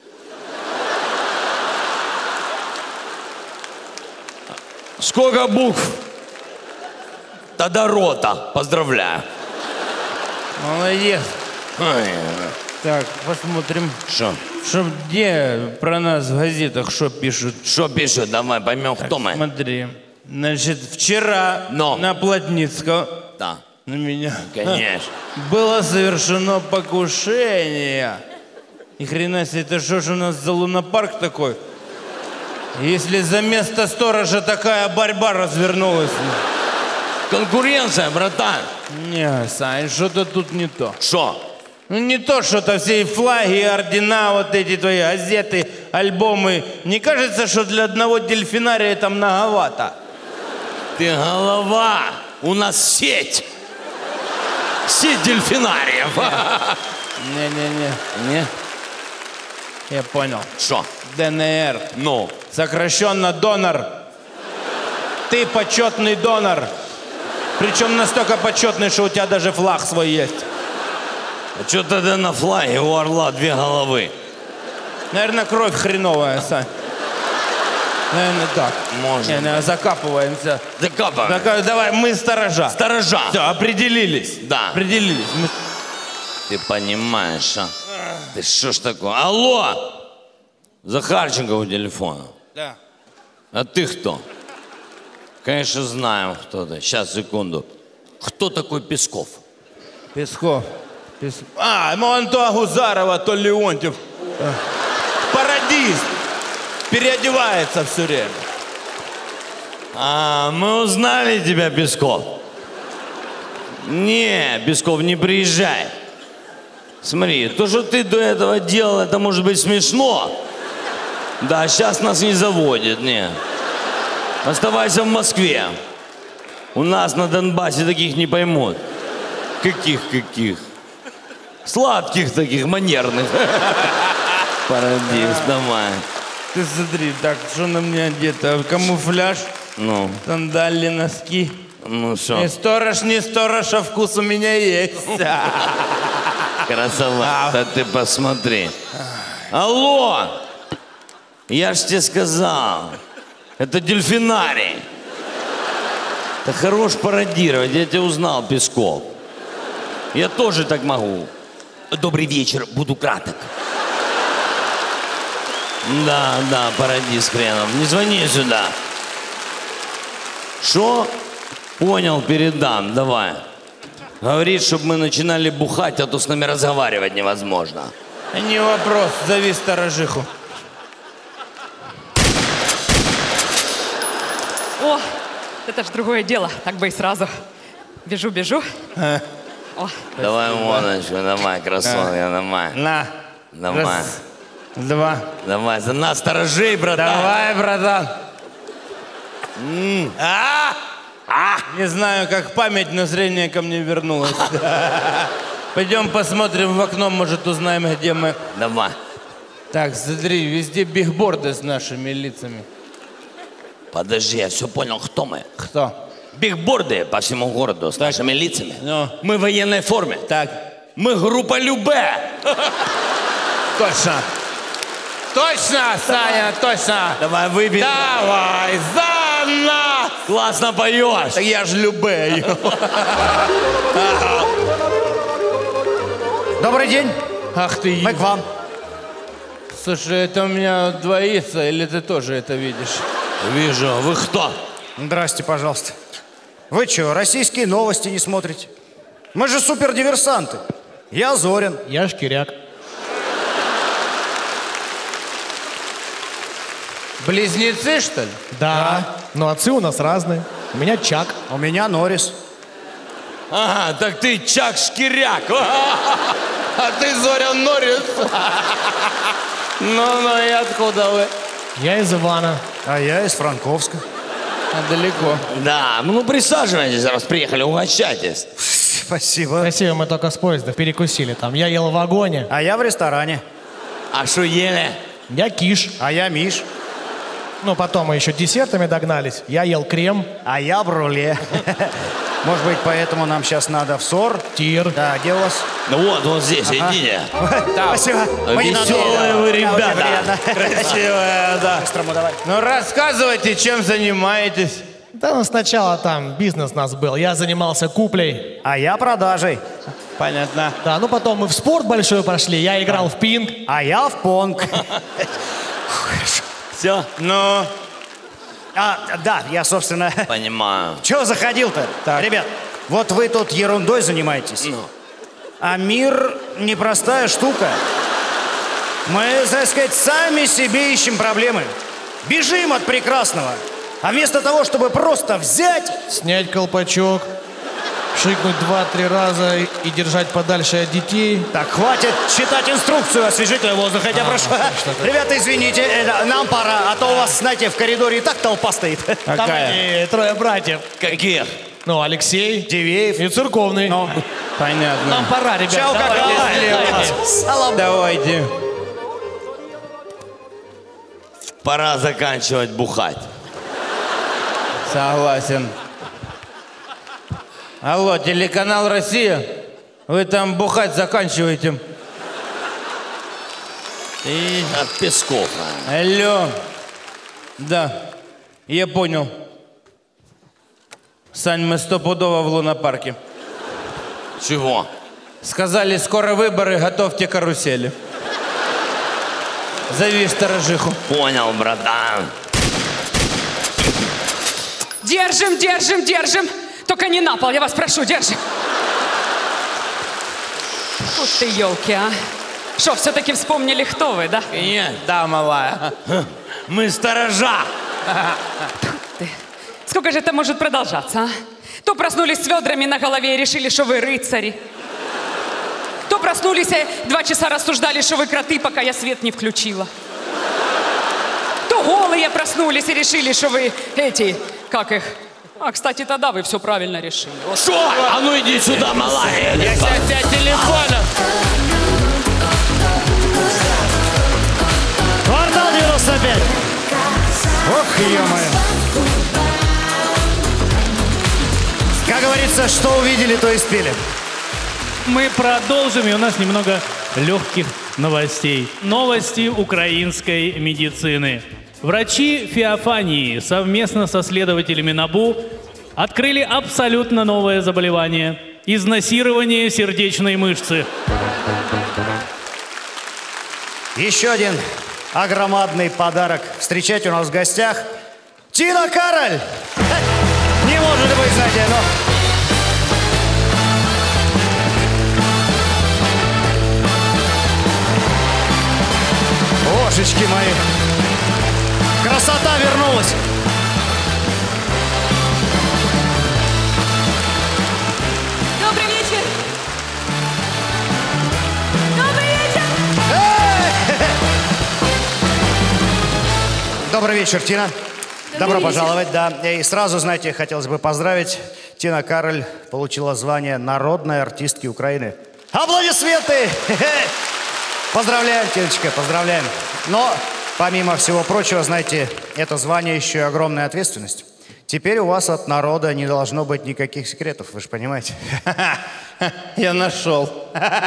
Сколько букв? Тогда рота. Поздравляю. Молодец. Ой. Так, посмотрим. Что? Где про нас в газетах что пишут? Что пишут? Давай поймем, кто мы. Смотри. Значит, вчера на Плотницкого Да. на меня Конечно. было совершено покушение. Ни хрена себе, это что ж у нас за лунопарк такой? Если за место сторожа такая борьба развернулась. Конкуренция, братан. Не, Сань, что-то тут не то. Что? Ну не то, что-то все и флаги, и ордена, вот эти твои газеты, альбомы. Не кажется, что для одного дельфинария это многовато? Ты голова. У нас сеть. Сеть дельфинариев. Не-не-не. Не? Я понял. Что? ДНР. Ну? Сокращенно донор. Ты почетный донор. Причем настолько почетный, что у тебя даже флаг свой есть. А что тогда на флаге у орла 2 головы? Наверное, кровь хреновая, Сань. Наверное, так. Можно. Закапываемся. Закапываем. Давай, мы сторожа. Сторожа. Все, определились. Да. Определились. Ты понимаешь, а? Ты что ж такое? Алло! Захарченко у телефона. Да. А ты кто? Конечно, знаем, кто ты. Сейчас, секунду. Кто такой Песков? Песков. Он то Агузарова, то Леонтьев. Пародист. Переодевается все время. Мы узнали тебя, Песков. Не, Песков, не приезжай. Смотри, то, что ты до этого делал, это может быть смешно. Да, сейчас нас не заводят, не. Оставайся в Москве. У нас на Донбассе таких не поймут. Каких? Сладких таких, манерных. Парадис, давай. Ты смотри, так, что на мне одето? Камуфляж, Ну, сандали, носки. ну что? Не сторож, а вкус у меня есть. Красава, да ты посмотри. Алло! Я ж тебе сказал. Это дельфинарий. Ты хорош пародировать, я тебя узнал, Песков. Я тоже так могу. Добрый вечер, буду краток. Да, пародист хренов. Не звони сюда. Что? Понял, передам, давай. Говорит, чтобы мы начинали бухать, а то с нами разговаривать невозможно. Не вопрос, зови сторожиху. О, это ж другое дело. Так бы и сразу. Бежу. О. Давай, Моночку, давай, красотка, давай. На. Давай. Раз, два. Давай, за нас сторожей, братан. Давай, братан. Не знаю, как память, но зрение ко мне вернулось. Пойдем посмотрим в окно, может, узнаем, где мы. Давай. Так, смотри, везде бигборды с нашими лицами. Подожди, я все понял, кто мы. Кто? Бигборды по всему городу с нашими лицами. Ну. Мы в военной форме. Так. Мы группа Любе. Точно. Точно, Саня, точно. Давай выпьем. Давай, за нас. Классно поешь. Так я ж Любе. Добрый день. Ах ты. Мы к вам. Слушай, это у меня двоится, или ты тоже это видишь? Вижу. Вы кто? Здрасте, пожалуйста. Вы что, российские новости не смотрите? Мы же супердиверсанты. Я Зорин. Я Шкиряк. Близнецы, что ли? Да. Но отцы у нас разные. У меня Чак. У меня Норрис. Ага, так ты Чак Шкиряк. А ты Зорин Норрис. Ну, и откуда вы? Я из Ивана. А я из Франковска. Далеко. Да, ну присаживайтесь, раз приехали, угощайтесь. Спасибо. Спасибо, мы только с поезда перекусили там. Я ел в вагоне. А я в ресторане. А что ели? Я киш. А я Миш. Ну, потом мы еще десертами догнались. Я ел крем. А я бруле. Может быть, поэтому нам сейчас надо в СОР? Тир. Да, где у вас? Ну вот здесь, идите. Спасибо. Веселые вы ребята. Красивая, да. Быстрому давай. Ну, рассказывайте, чем занимаетесь. Да, ну сначала там бизнес у нас был. Я занимался куплей. А я продажей. Понятно. Да, ну потом мы в спорт большой пошли. Я играл в пинг. А я в понг. Все? Ну? Да, я, собственно... Понимаю. Чего заходил-то? Ребят, вот вы тут ерундой занимаетесь. А мир непростая штука. Мы, так сказать, сами себе ищем проблемы. Бежим от прекрасного. А вместо того, чтобы просто взять... Снять колпачок, шикнуть 2-3 раза и держать подальше от детей. Так, хватит читать инструкцию освежителя воздуха, я прошу. Ребята, извините, нам пора, а то у вас, знаете, в коридоре и так толпа стоит. Там эти 3 братьев. Каких? Ну, Алексей, Дивеев и Церковный. Ну, понятно. Нам пора, ребят. Чао, Давайте. Пора заканчивать бухать. Согласен. Алло, телеканал «Россия». Вы там бухать заканчиваете. И от Песков. Алло. Да, я понял. Сань, мы стопудово в лунопарке. Чего? Сказали, скоро выборы, готовьте карусели. Зови сторожиху. Понял, братан. Держим. Только не на пол, я вас прошу, держим. Ух ты, елки, а. Что, все-таки вспомнили, кто вы, да? Нет. Да, малая. Мы сторожа. Сколько же это может продолжаться, а? То проснулись с ведрами на голове и решили, что вы рыцари. То проснулись и 2 часа рассуждали, что вы кроты, пока я свет не включила. То голые проснулись и решили, что вы эти, как их... А, кстати, тогда вы все правильно решили. Вот. Что? А ну иди сюда, малая. Я сейчас тебя телефоном. Квартал 95. Ох, ё-моё. Как говорится, что увидели, то и спели. Мы продолжим, и у нас немного легких новостей. Новости украинской медицины. Врачи Феофании совместно со следователями НАБУ открыли абсолютно новое заболевание – изнасилование сердечной мышцы. Еще один огромадный подарок. Встречать у нас в гостях Тина Кароль. Не может быть, знаете, но... Божечки мои. Красота вернулась. Добрый вечер, Тина. Добро вечер. пожаловать, да. И сразу, знаете, хотелось бы поздравить. Тина Кароль получила звание народной артистки Украины. Аплодисменты! Поздравляем, Тиночка, поздравляем. Но, помимо всего прочего, знаете, это звание еще и огромная ответственность. Теперь у вас от народа не должно быть никаких секретов, вы же понимаете. Я нашел.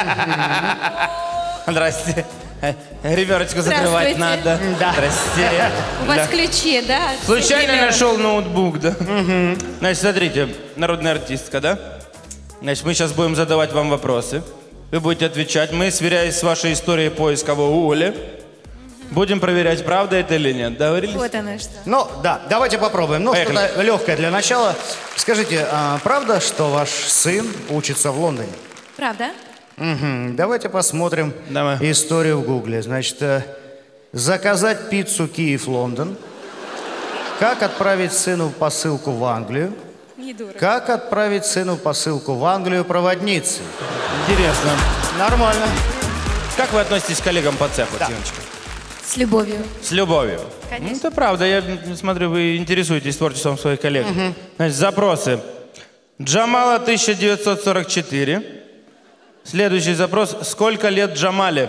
Здрасте. Реберочку закрывать надо. Да. Здрасте. У вас Да. ключи, да? Случайно нашел ноутбук, да? Значит, смотрите, народная артистка, да? Значит, мы сейчас будем задавать вам вопросы. Вы будете отвечать. Мы, сверяясь с вашей историей поиска в Гугле, будем проверять, правда это или нет. Договорились? Вот оно что. Ну, да, давайте попробуем. Ну, Поехали. что-то легкое для начала. Скажите, а правда, что ваш сын учится в Лондоне? Правда? Угу. Давайте посмотрим Давай. историю в Гугле. Значит, заказать пиццу Киев-Лондон. Как отправить сыну посылку в Англию? Недорого. Как отправить сыну посылку в Англию проводницы? Интересно. Нормально. Как вы относитесь к коллегам по цеху, Тиночка? С любовью. С любовью. Конечно. Ну, это правда. Я смотрю, вы интересуетесь творчеством своих коллег. Значит, запросы. Джамала 1944. Следующий запрос. Сколько лет Джамале?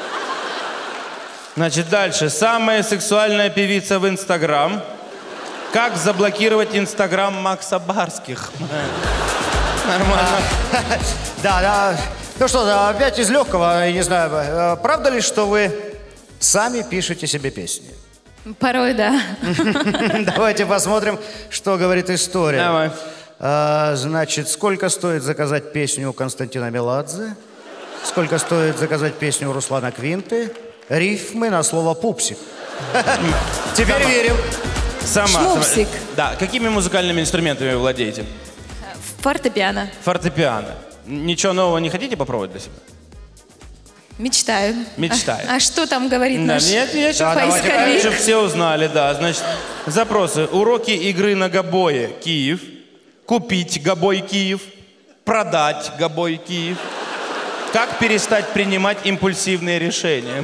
Значит, дальше. Самая сексуальная певица в Инстаграм. Как заблокировать Инстаграм Макса Барских? Нормально. Да, да. Ну что, да, опять из легкого, я не знаю, правда ли, что вы сами пишете себе песни? Порой, да. Давайте посмотрим, что говорит история. Давай. Значит, сколько стоит заказать песню у Константина Меладзе? Сколько стоит заказать песню у Руслана Квинты? Рифмы на слово «пупсик». Теперь верим. Шмупсик. Да, какими музыкальными инструментами вы владеете? Фортепиано. Фортепиано. Ничего нового не хотите попробовать для себя? Мечтаю. Мечтаю. А что там говорит Да, наш я сейчас поисковик? чтобы все узнали, да. Значит, запросы. Уроки игры на гобое Киев. Купить гобой Киев. Продать гобой Киев. Как перестать принимать импульсивные решения?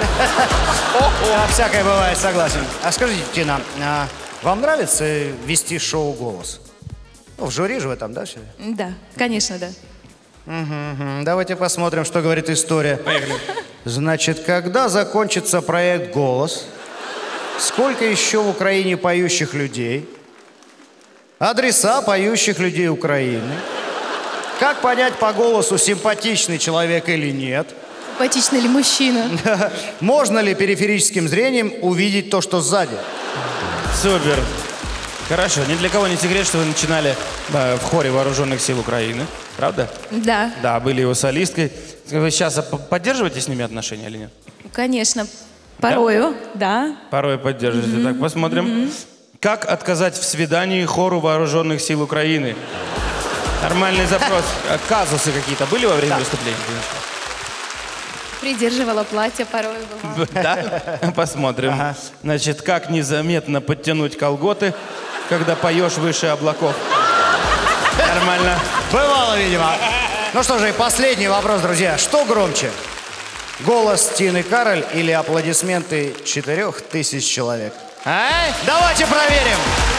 Всякое бывает, согласен. А скажите, Тина, вам нравится вести шоу «Голос»? Ну, в жюри же вы там, да, все? Да, конечно, да. Давайте посмотрим, что говорит история. Поехали. Значит, когда закончится проект «Голос», сколько еще в Украине поющих людей, адреса поющих людей Украины, как понять по голосу, симпатичный человек или нет, Симпатичный ли мужчина? можно ли периферическим зрением увидеть то, что сзади. Супер. Хорошо. Ни для кого не секрет, что вы начинали в хоре Вооруженных сил Украины. Правда? Да, Да, были его солисткой. Вы сейчас поддерживаете с ними отношения или нет? конечно. Порою, да. Порой поддерживаете. Так, посмотрим. Как отказать в свидании хору Вооруженных сил Украины? Нормальный запрос. Казусы какие-то были во время выступления? Придерживала платье, порою бывало. Да? Посмотрим. Значит, как незаметно подтянуть колготы, когда поешь выше облаков? Нормально. Бывало, видимо. Ну что же, и последний вопрос, друзья. Что громче? Голос Тины Кароль или аплодисменты 4000 человек? Давайте проверим.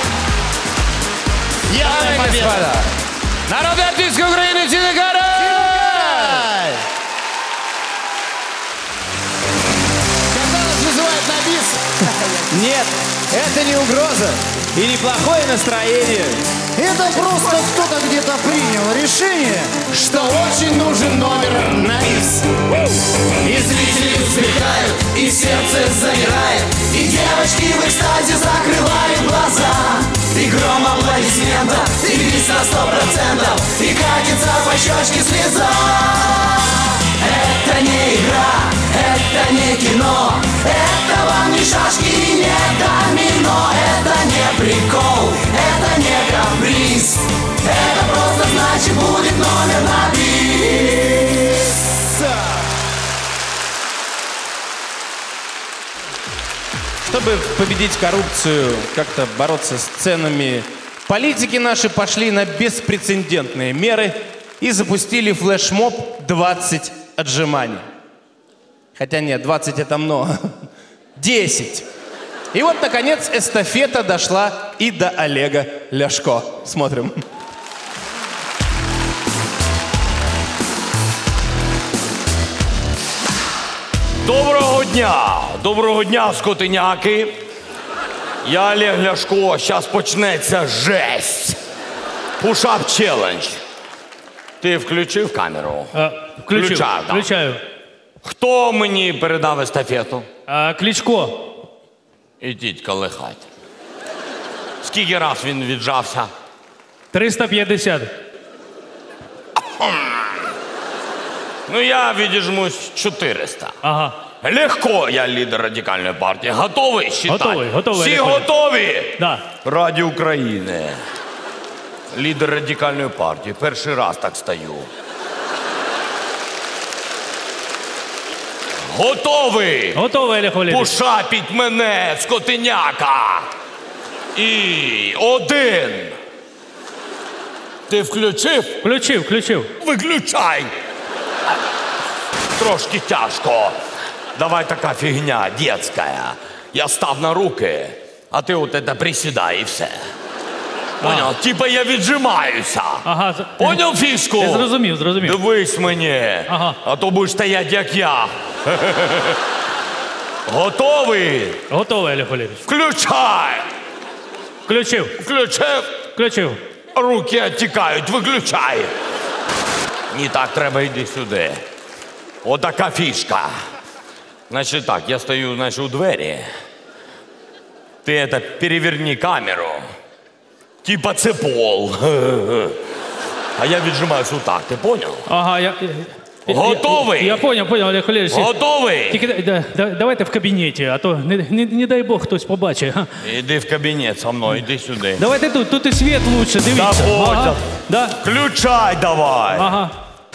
Явная победа. Народная артистка Украины Тина Кароль! Вызывает на бис. Нет, это не угроза и неплохое настроение. Это просто кто-то где-то принял решение, Что очень нужен номер на бис. И зрители вздыхают, и сердце замирает, и девочки в экстазе закрывают глаза. И гром аплодисментов, и бис на 100%, и катится по щечке слеза. Это не игра, это не кино, это вам не шашки и не домино. Это не прикол, это не каприз, это просто значит будет номер на бис. Чтобы победить коррупцию, как-то бороться с ценами, политики наши пошли на беспрецедентные меры и запустили флешмоб 20 отжиманий. Хотя нет, 20 это много. 10. И вот, наконец, эстафета дошла и до Олега Ляшко. Смотрим. Доброго дня, скотиняки. Я Олег Ляшко, зараз почнеться жесть. Пушап челендж. Ти включив камеру? Включав, да. Включаю. Хто мені передав естафету? Кличко. Ідіть колихать. Скільки раз він віджався? 350. Ну, я відіжмусь 400. Ага. Легко, я лідер радикальної партії. Готовий считати? Готовий. Всі готові? Да. Раді України. Лідер радикальної партії. Перший раз так стою. Готовий? Готовий, Олег Валерійович. Пошапіть мене, скотиняка. І 1. Ти включив? Включив. Виключай. Трошки тяжко. Давай така фігня, детская. Я став на руки, а ти от это присідай і все. Понял? Типа я віджимаюся. Ага. Понял фішку? Ти зрозумів. Дивись мені, а то будеш стояти, як я. Готовий? Готовий, Олег Валерійович. Включай! Включив. Руки відтікають, виключай. Не так, треба, йди сюди. Отака фішка. Значить так, я стою, у двері. Ти переверни камеру. Типа це пол. А я віджимаюсь отак, ти понял? Ага, Готовий? Я понял, Олег Валерійович. Готовий? Тільки давайте в кабінеті, а то не дай Бог хтось побачить. Іди в кабінет со мною, іди сюди. Давайте тут і світ лучше, дивіться. Да, ага. Да. Включай давай. Ага.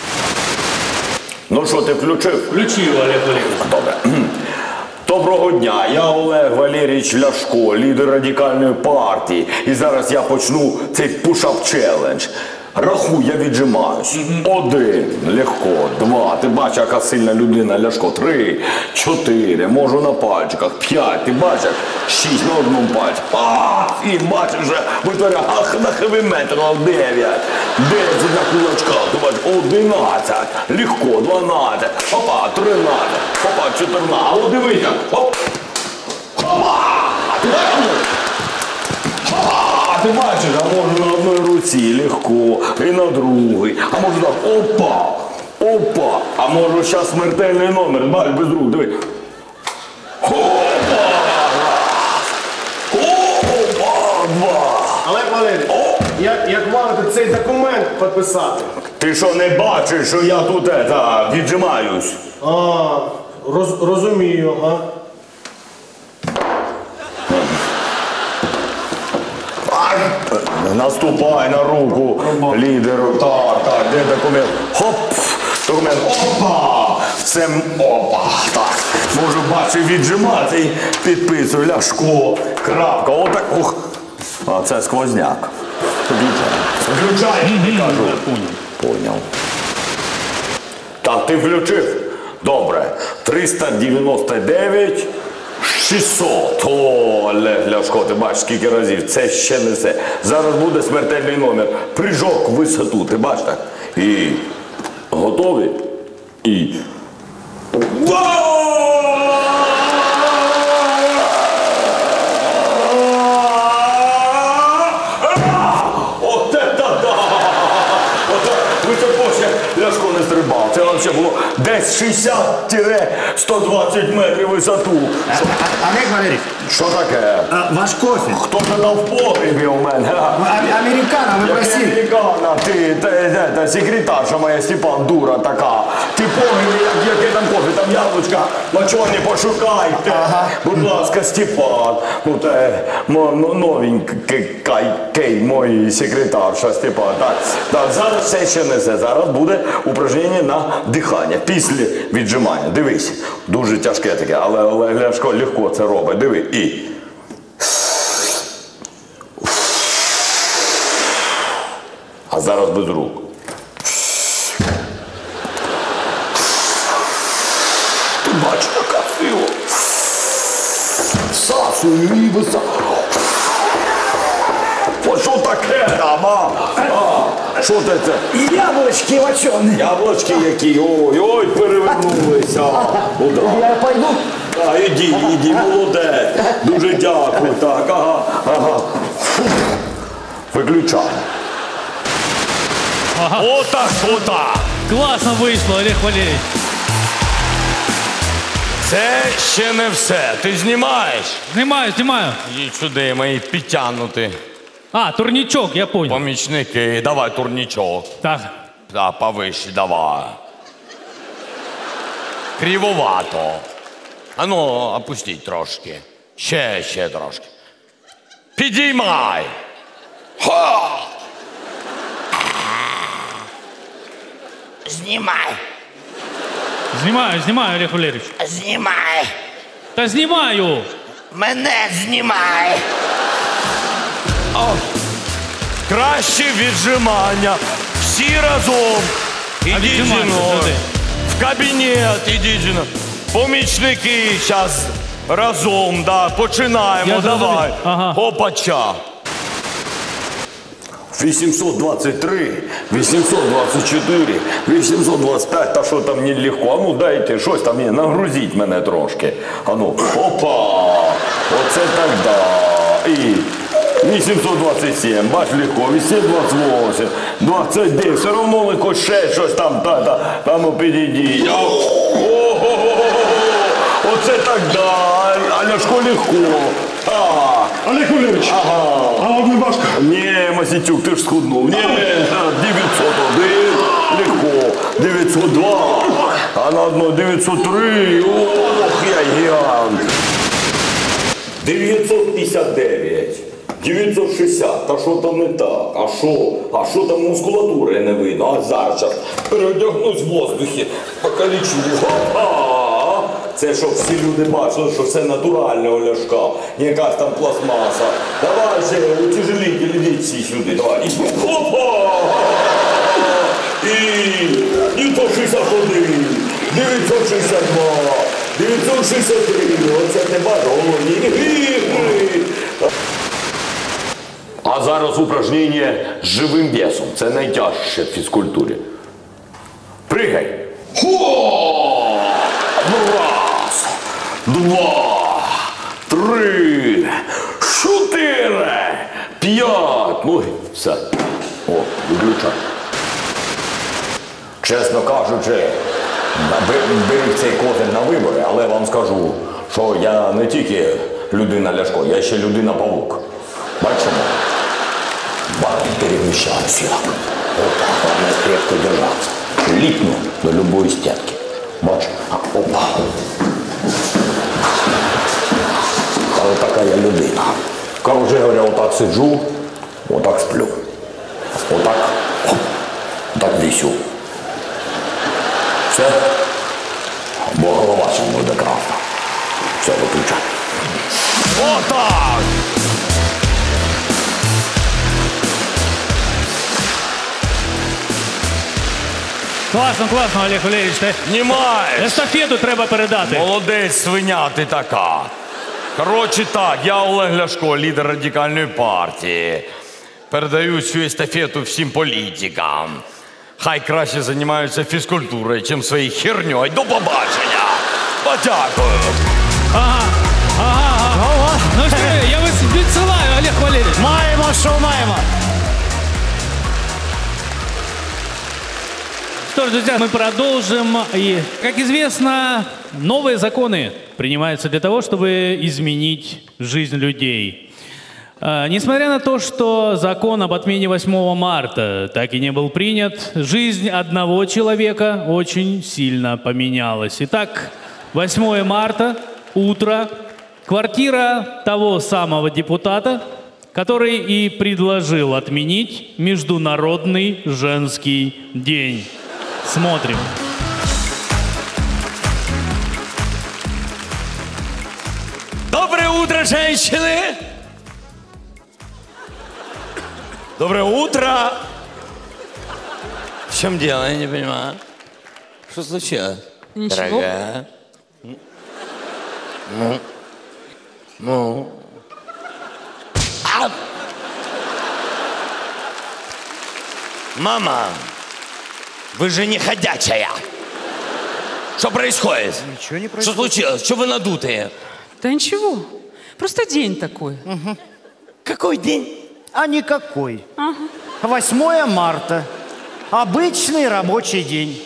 Ну що, ти включив? Включив, Олег Валерійович. Добре. Доброго дня, я Олег Валерійович Ляшко, лідер радикальної партії. І зараз я почну цей пушап челендж. Рахуй, я віджимаюсь. 1, легко. 2, ти бачиш, яка сильна людина, Ляшко. 3, 4, можу на пальчиках. 5, ти бачиш, 6 на одному пальці. І бачиш вже, витворяє, на хеві-метал. 9, 10 на кулачках, ти бачиш, 11, легко, 12, опа, 13, опа, 14, а от дивися, оп, опа, ти бачиш? Ти бачиш, а можу на одній руці, легко, і на другій, а можу так, опа, а можу зараз смертельний номер, бач, без рук, диви. Опа, два. Олег Валерійович, як мали цей документ підписати? Ти що, не бачиш, що я тут віджимаюсь? Розумію, ага. Наступай на руку лідеру. Так, де документ? Хоп, документ, опа, це, опа, так. Можу, бачу, віджимати і підписую, Ляшко, крапка, отак, ух. А це сквозняк. Включай, кажу. Поняв. Так, ти включив? Добре. 399. 600. О, Олег Ляшко, ти бачиш, скільки разів. Це ще не все. Зараз буде смертельний номер. Прыжок в висоту, ти бачиш так? І готові? І... От це да! Високо ще Ляшко не стрибав. Це взагалі було десь 60-120 метрів висоту. Олег Валерійович. Що таке? Ваш кофе. Хто ти дав в погребі у мене? Американо, ви просили. Американо, ти секретарша моя, Степан, дура така. Ти погребі, який там кофе, там яблучка, мочоні пошукайте. Будь ласка, Степан. Новенький мой секретарша, Степан. Так, зараз все ще не все. Зараз буде упражнення на дихання після віджимання. Дивись, дуже тяжке таке, але Олег Ляшко легко це робить. Диви, і... А зараз без рук. Ти бачиш, яка сила. клацаю і високо. О, що таке там, а? Що це? Яблочки вочені. Яблочки які, ой, перевернулися. Я пойду. Іди, молодець. Дуже дякую, так, ага. Виключай. Ага. Отак. Классно вышло, Олег Валерьевич. Це ще не все. Ти знімаєш? Знімаю. Їдь сюди, мої підтягнути. А, турничок, я понял. Помічники, давай турничок. Так. Да, повище, давай. Кривовато. А ну, опустіть трошки. Ще трошки. Підіймай. Ха! Знімай. Знімаю, Олег Валерьевич. Знімай. Та знімаю. Мене знімай. Краще віджимання. Всі разом. Ідіть зі мною. В кабінет ідіть зі мною. Помічники зараз разом, да, починаємо, давай. Опача. 823, 824, 825, та що там нелегко. А ну дайте щось там, нагрузіть мене трошки. А ну, опа, оце так да. І 827, бач легко, 828, 29, все одно хоч ще щось там, та ну підійдіть. Оце так да, а Ляшко легко. Олег Валерьевич, а вам не важко? Ні, Масітюк, ти ж схуднув. Ні, 901, легко. 902, а на одно 903, ох, я гігант. 959, 960, та що там не так? А що там мускулатури не видно? А зараз переодягнусь в воздухі, покалічу. Це щоб всі люди бачили, що все натуральне у Ляшка, не якась там пластмаса. Давай ще, утяжеліть, ідіть всі сюди, давай. Опа! І 961, 962, 963, оце ти бачиш, А зараз упражнення з живим весом. Це найтяжче в фізкультурі. Пригай. Раз, два, три, 4, 5. Ну, все. О, виключай. Чесно кажучи, беріг цей козир на вибори, але я вам скажу, що я не тільки людина Ляшко, я ще людина-павук. Бачимо? Переміщаюсь я. Опа, головне крепко держатися. Ліпну до любої стінки. Бач, опа. Але така я людина. Короче говоря, отак сиджу, отак сплю. Отак вісю. Все? Бо голова ще буде красна. Все, виключай. Отак! Класно, Олег Валерійович. Знімаєш. Естафету треба передати. Молодець, свиня ти така. Коротше так, я Олег Ляшко, лідер Радикальної партії. Передаю цю естафету всім політикам. Хай краще займаються фізкультурою, чим своєю херньою. До побачення. Подякую. Ага. Ну що, я вас відсилаю, Олег Валерійович. Маємо, що маємо. Что ж, друзья, мы продолжим. И, как известно, новые законы принимаются для того, чтобы изменить жизнь людей. Несмотря на то, что закон об отмене 8 марта так и не был принят, жизнь одного человека очень сильно поменялась. Итак, 8 марта, утро, квартира того самого депутата, который и предложил отменить Международный женский день. Смотрим. Доброе утро, женщины! Доброе утро! В чем дело, я не понимаю. Что случилось? Ничего. Дорогая. Ну. Ну. А! Мама, вы же не ходячая. Что происходит? Ничего не Что происходит. случилось? Что вы надутые? Да ничего, просто день такой. Какой день? А никакой. 8 марта. Обычный рабочий день.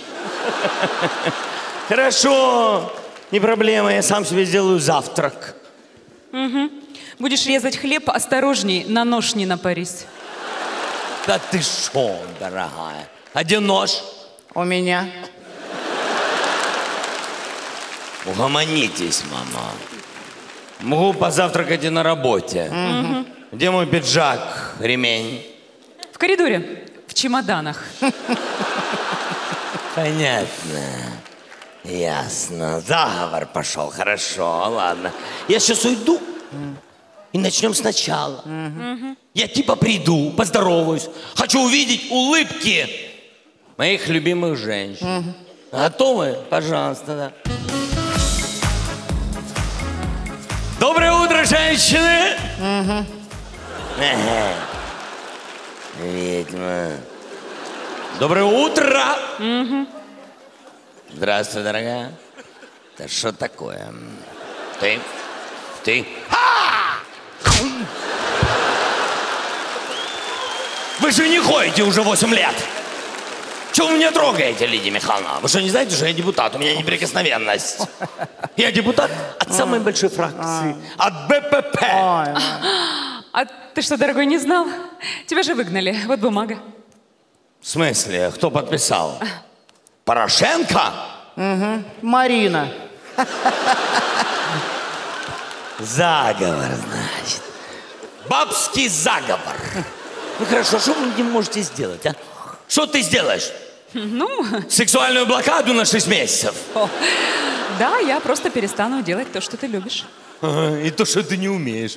Хорошо, не проблема, я сам себе сделаю завтрак. Угу. Будешь резать хлеб, осторожней, на нож не напарись. Да ты шо, дорогая? А где нож? У меня. Угомонитесь, мама. Могу позавтракать и на работе. Мгм. Где мой пиджак, ремень? В коридоре, в чемоданах. Понятно. Ясно. Заговор пошел. Хорошо, ладно. Я сейчас уйду и начнем сначала. Я типа приду, поздороваюсь. Хочу увидеть улыбки моих любимых женщин. Готовы? Пожалуйста, да. Доброе утро, женщины! Ага. Ведьма. Доброе утро! Здравствуй, дорогая. Да что такое? Ты? Вы же не ходите уже 8 лет. Чего вы меня трогаете, Лидия Михайловна? Вы что, не знаете, что я депутат? У меня неприкосновенность. Я депутат от самой большой фракции. От БПП. А ты что, дорогой, не знал? Тебя же выгнали. Вот бумага. В смысле? Кто подписал? Порошенко? Марина. Заговор, значит. Бабский заговор. Ну хорошо, что вы мне можете сделать, а? Что ты сделаешь? Ну, Сексуальную блокаду на 6 месяцев? да, я просто перестану делать то, что ты любишь. И то, что ты не умеешь.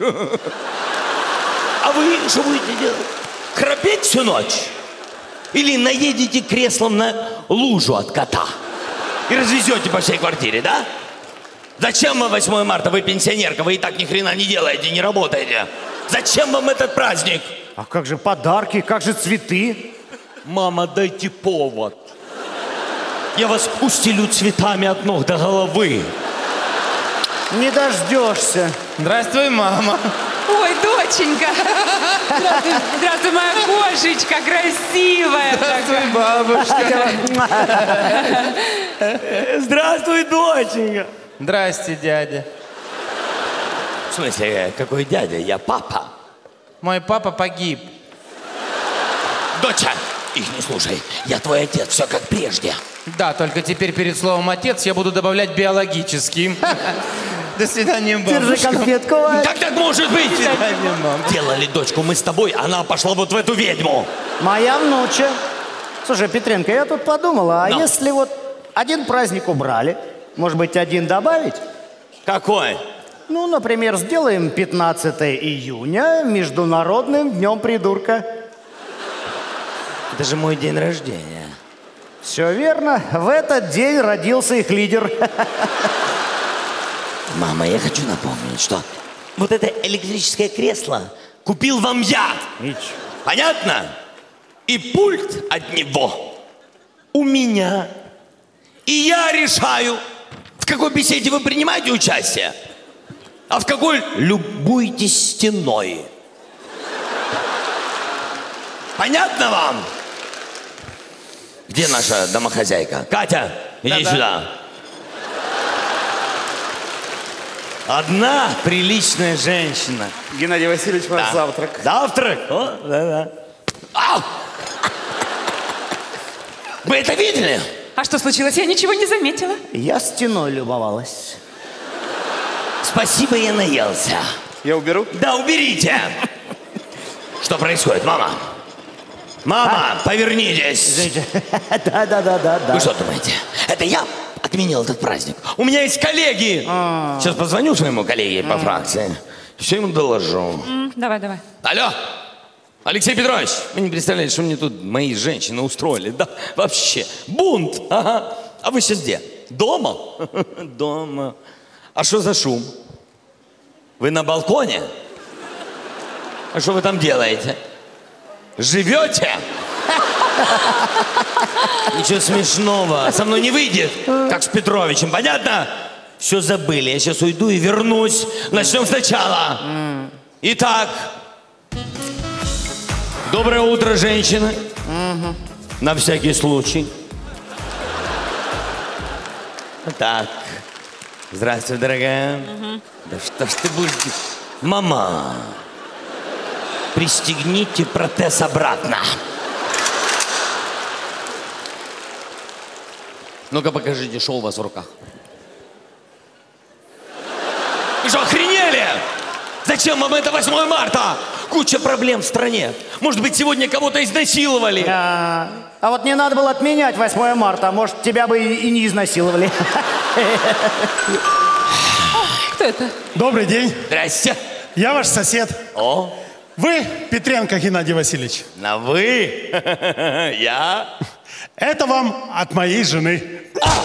А вы что будете делать? Храпеть всю ночь? Или наедете креслом на лужу от кота? И развезете по всей квартире, да? Зачем вам 8 марта? Вы пенсионерка, вы и так ни хрена не делаете, не работаете. Зачем вам этот праздник? А как же подарки, как же цветы? Мама, дайте повод. Я вас устелю цветами от ног до головы. Не дождешься. Здравствуй, мама. Ой, доченька. Здравствуй, моя кошечка красивая. Здравствуй, бабушка. Здравствуй, доченька. Здрасте, дядя. В смысле, какой дядя? Я папа. Мой папа погиб. Доча, их не слушай. Я твой отец, все как прежде. Да, только теперь перед словом «отец» я буду добавлять биологический. До свидания, бабушка. Держи конфетку. Как так может быть? До свидания, мам. Делали дочку мы с тобой, она пошла вот в эту ведьму. Моя внуча. Слушай, Петренко, я тут подумала, а Ну. если вот один праздник убрали, может быть, один добавить? Какой? Ну, например, сделаем 15 июня Международным днем придурка. Это же мой день рождения. Все верно. В этот день родился их лидер. Мама, я хочу напомнить, что вот это электрическое кресло купил вам я. Понятно? И пульт от него у меня. И я решаю, в какой беседе вы принимаете участие, а в какой любуетесь стеной. Понятно вам? Где наша домохозяйка? Катя, иди Да-да. сюда. Одна приличная женщина. Геннадий Васильевич, ваш завтрак. Завтрак? О, да-да. Ау! Вы это видели? А что случилось? Я ничего не заметила. Я стеной любовалась. Спасибо, я наелся. Я уберу? Да, уберите. Что происходит, мама? Мама, повернитесь. Да. Вы что думаете? Это я отменил этот праздник. У меня есть коллеги. Сейчас позвоню своему коллеге по фракции. Все ему доложу. Давай. Алло, Алексей Петрович, вы не представляете, что мне тут мои женщины устроили. Да, вообще, бунт. Ага. А вы сейчас где? Дома? Дома. А что за шум? Вы на балконе? А что вы там делаете? Живете? Ничего смешного. Со мной не выйдет, как с Петровичем, понятно? Все забыли. Я сейчас уйду и вернусь. Начнем сначала. Итак. Доброе утро, женщины. На всякий случай. Так. Здравствуй, дорогая. Да что ж ты будешь... Мама, пристегните протез обратно. Ну-ка покажите, что у вас в руках. Вы что, охренели? Зачем вам это 8 марта? Куча проблем в стране. Может быть, сегодня кого-то изнасиловали. А вот не надо было отменять 8 марта. Может, тебя бы и не изнасиловали. Кто это? Добрый день. Здрасте. Я ваш сосед. О. Вы Петренко Геннадий Васильевич. На вы? Я? Это вам от моей жены.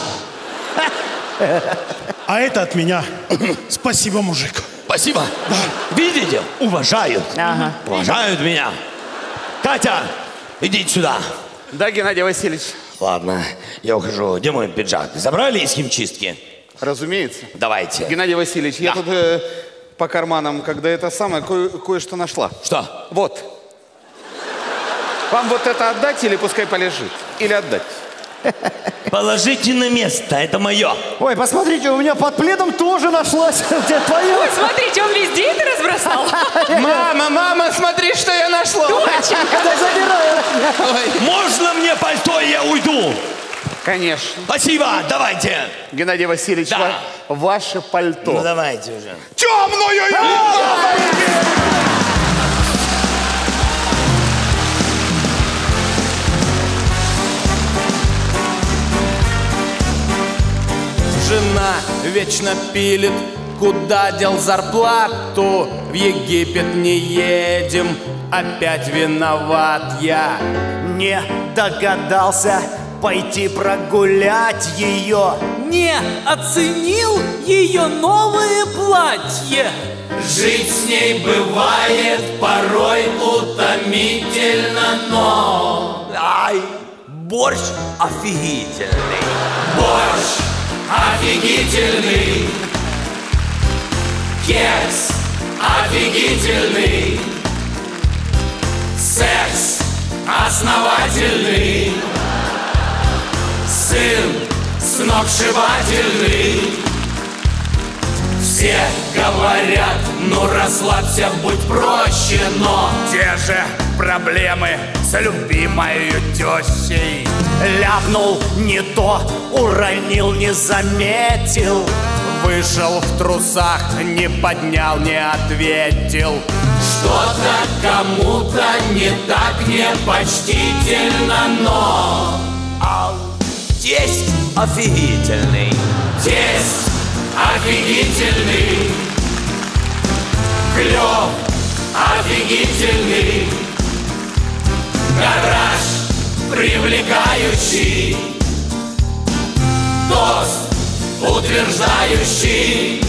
А это от меня. Спасибо, мужик. Спасибо. Да. Видите? Уважают. Ага. Уважают меня. Катя, идите сюда. Да, Геннадий Васильевич. Ладно, я ухожу. Где мой пиджак? Забрали из химчистки? Разумеется. Давайте. Геннадий Васильевич, я тут по карманам, когда это самое, кое-что нашла. Что? Вот. Вам вот это отдать или пускай полежит? Или отдать? Положите на место, это мое. Ой, посмотрите, у меня под пледом тоже нашлась. Где твое? Ой, смотрите, он везде это разбросал. Мама, смотри, что я нашла. Точно. Да забираю. Можно мне пальто, и я уйду? Конечно. Спасибо, давайте. Геннадий Васильевич, Да. ваше пальто. Ну давайте уже. Темную! Жена вечно пилит, куда дел зарплату. В Египет не едем, опять виноват я. Не догадался пойти прогулять ее. Не оценил ее новое платье. Жить с ней бывает порой утомительно, но... Ай, борщ офигительный. Борщ офигительный. Кекс офигительный. Секс основательный. Сын сногсшибательный. Все говорят, ну расслабься, будь проще, но те же проблемы с любимой тещей. Ляпнул не то, уронил, не заметил. Вышел в трусах, не поднял, не ответил. что-то кому-то не так непочтительно, но тесть офигительный. Тесть офигительный. Клёв офигительный. Гараж привлекающий. Тост утверждающий.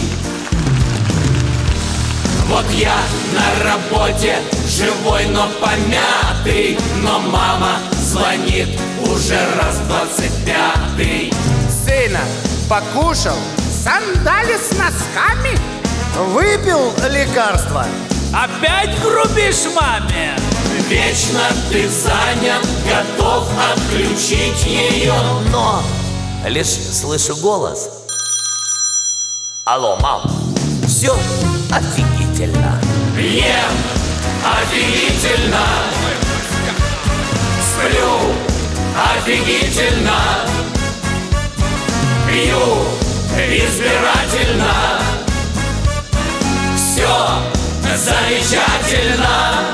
Вот я на работе, живой, но помятый, но мама звонит уже раз 25-й. Сына, покушал? Сандали с носками? Выпил лекарство? Опять грубишь маме? Вечно ты занят, готов отключить ее. Но лишь слышу голос. Алло, мам, все офигительно. Ем офигительно. Сплю офигительно. Пью избирательно. Все замечательно.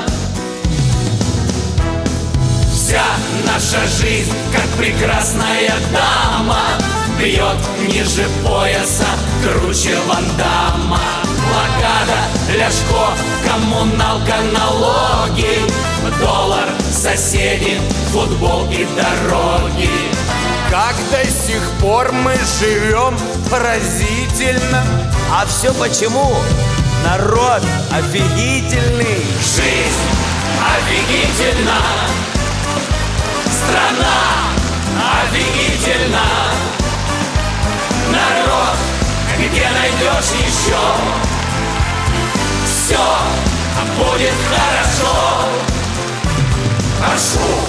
Вся наша жизнь, как прекрасная дама, бьет ниже пояса, круче Ван Дамма. Блокада, Ляшко, коммуналка, налоги, доллар, соседи, футбол и дороги. Как до сих пор мы живем поразительно. А все почему? Народ офигительный. Жизнь офигительна, страна офигительна. Народ, где найдешь еще? Все будет хорошо. Прошу.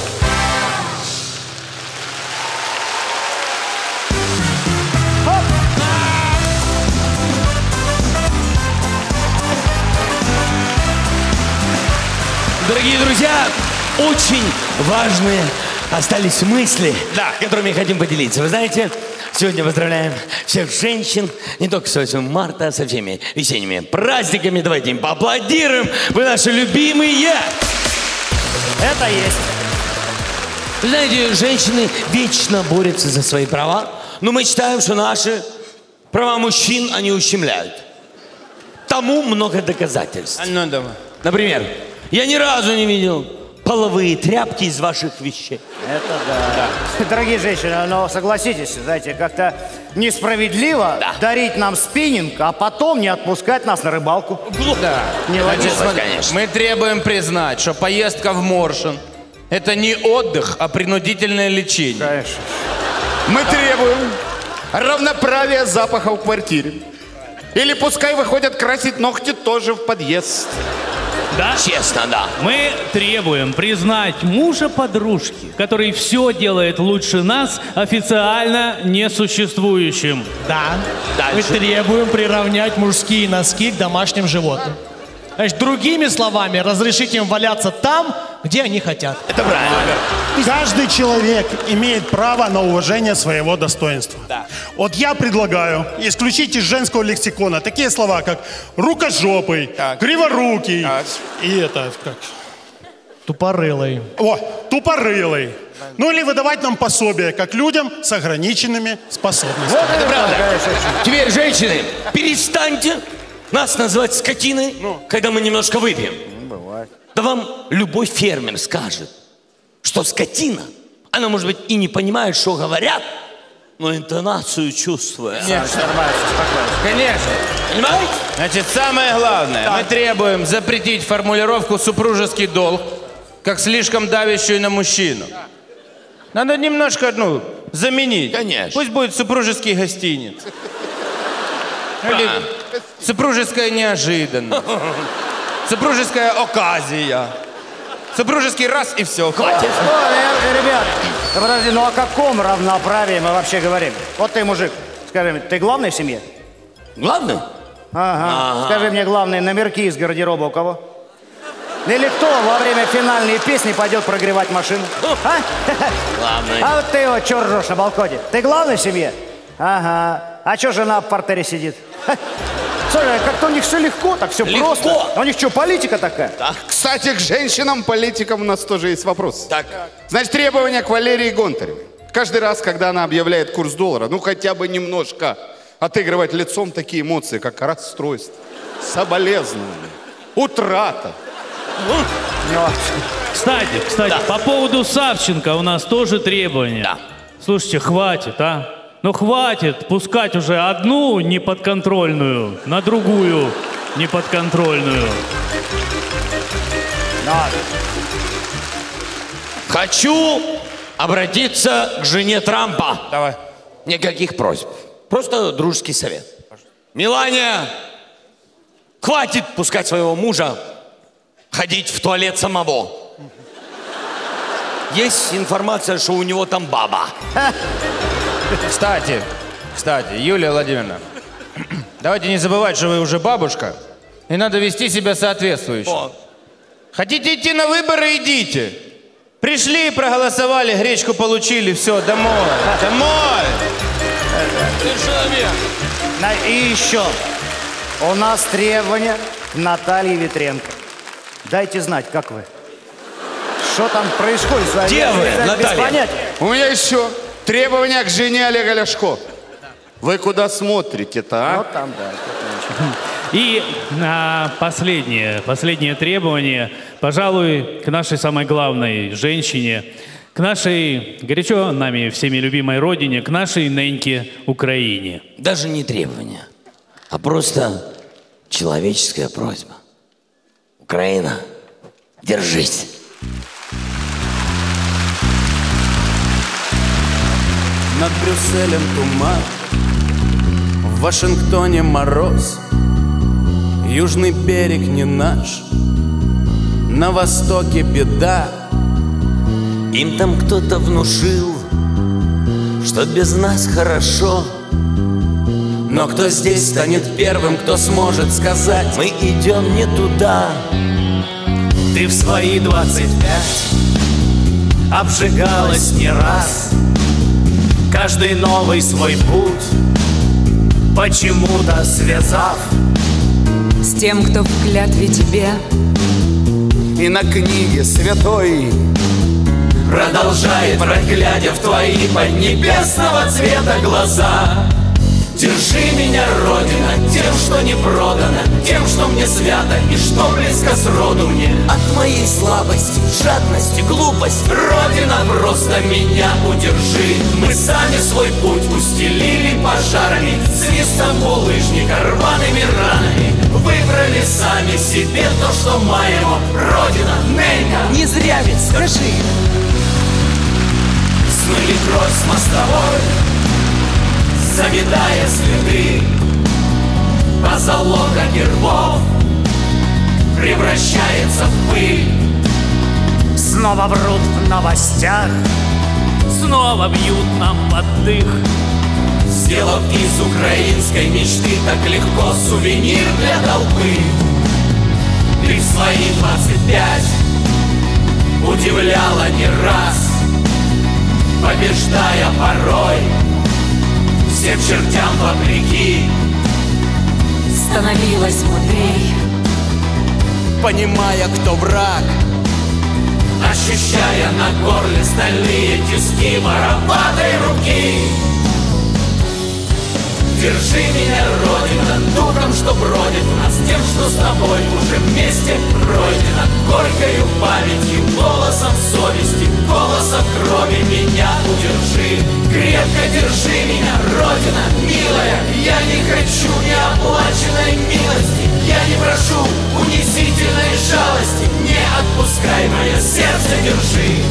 Дорогие друзья, очень важные остались мысли, которыми хотим поделиться. Вы знаете, сегодня поздравляем всех женщин, не только с 8 марта, а со всеми весенними праздниками. Давайте им поаплодируем. Вы наши любимые. Это есть. Вы знаете, женщины вечно борются за свои права, но мы считаем, что наши права мужчин они ущемляют. Тому много доказательств. Ну, давай. Например, я ни разу не видел половые тряпки из ваших вещей. Это да. Дорогие женщины, но согласитесь, знаете, как-то несправедливо дарить нам спиннинг, а потом не отпускать нас на рыбалку. Да. Нелогично. Значит, смотри, мы требуем признать, что поездка в Моршин – это не отдых, а принудительное лечение. Конечно. Мы требуем равноправия запаха в квартире. Или пускай выходят красить ногти тоже в подъезд. Да? Честно, да. Мы требуем признать мужа подружки, который все делает лучше нас, официально несуществующим. Да. Дальше. Мы требуем приравнять мужские носки к домашним животным. Значит, другими словами, разрешить им валяться там, где они хотят. Это правильно. Каждый человек имеет право на уважение своего достоинства. Да. Вот я предлагаю исключить из женского лексикона такие слова, как рукожопый, криворукий и это как... Тупорылый. О, тупорылый. Ну или выдавать нам пособие, как людям с ограниченными способностями. Вот это правда. Теперь, женщины, перестаньте нас называть скотиной, когда мы немножко выпьем. Бывает. Да вам любой фермер скажет, что скотина, она, может быть, и не понимает, что говорят, но интонацию чувствует. Нет, Нормально, спокойно. конечно. Понимаете? Значит, самое главное, мы требуем запретить формулировку «супружеский долг», как слишком давящую на мужчину. Надо немножко, заменить. Конечно. Пусть будет «супружеский гостиниц». Или «супружеская неожиданность». «Супружеская оказия». «Супружеский раз» и все. Хватит. Ребят, да подожди, ну о каком равноправии мы вообще говорим? Вот ты, мужик, скажи мне, ты главный в семье? Главный? Ага. Скажи мне, главные номерки из гардероба у кого? Или кто во время финальной песни пойдет прогревать машину? А? Главный. А вот ты вот чё ржёшь на балконе? Ты главный в семье? Ага. А чё жена в портере сидит? Слушай, как-то у них все легко, так все просто. А у них что, политика такая? Да. Кстати, к женщинам, политикам у нас тоже есть вопрос. Так. Значит, требования к Валерии Гонтаревой. Каждый раз, когда она объявляет курс доллара, хотя бы немножко отыгрывать лицом такие эмоции, как расстройство, соболезнование, утрата. Кстати, по поводу Савченко у нас тоже требования. Да. Слушайте, хватит, а? Ну хватит пускать уже одну неподконтрольную на другую неподконтрольную. Хочу обратиться к жене Трампа. Давай. Никаких просьб. Просто дружеский совет. Мелания, хватит пускать своего мужа ходить в туалет самого. Есть информация, что у него там баба. Кстати, Юлия Владимировна, давайте не забывать, что вы уже бабушка, и надо вести себя соответствующе. Вот. Хотите идти на выборы, идите. Пришли, проголосовали, гречку получили, все, домой. Домой! И еще. У нас требования к Наталье Ветренко. Дайте знать, как вы. Что там происходит с вами? Где вы, Без Наталья? понятия. У меня еще требования к жене Олега Ляшко. Вы куда смотрите-то, а? Вот там, да. И последнее требование, пожалуй, к нашей самой главной женщине, к нашей горячо нами всеми любимой родине, к нашей неньке Украине. Даже не требования, а просто человеческая просьба. Украина, держись. Над Брюсселем туман, в Вашингтоне мороз, южный берег не наш, на востоке беда. Им там кто-то внушил, что без нас хорошо. Но кто здесь станет первым, кто сможет сказать: мы идем не туда. Ты в свои 25 обжигалась не раз. Каждый новый свой путь почему-то связав с тем, кто в клятве тебе и на книге святой продолжает, проглядя в твои поднебесного цвета глаза. Держи меня, Родина, тем, что не продано, тем, что мне свято и что близко сроду мне. От моей слабости, жадности, глупости, Родина, просто меня удержи. Мы сами свой путь устелили пожарами, свистом булыжника, рваными ранами. Выбрали сами себе то, что маемо. Родина, Ненька, не зря ведь, скажи. Смыли кровь с мостовой, заметая следы, позолота гербов превращается в пыль. Снова врут в новостях, снова бьют нам под дых, сделав из украинской мечты так легко сувенир для толпы. Ты в свои 25 удивляла не раз, побеждая порой всем чертям вопреки. становилась мудрей, понимая, кто враг, ощущая на горле стальные тиски вороватой руки. Держи меня, Родина, духом, что бродит в нас, тем, что с тобой уже вместе пройдено. Горькою памятью, голосом совести, голосом крови меня удержи. Крепко держи меня, Родина, милая, я не хочу неоплаченной милости, я не прошу унизительной жалости, не отпускай, мое сердце держи.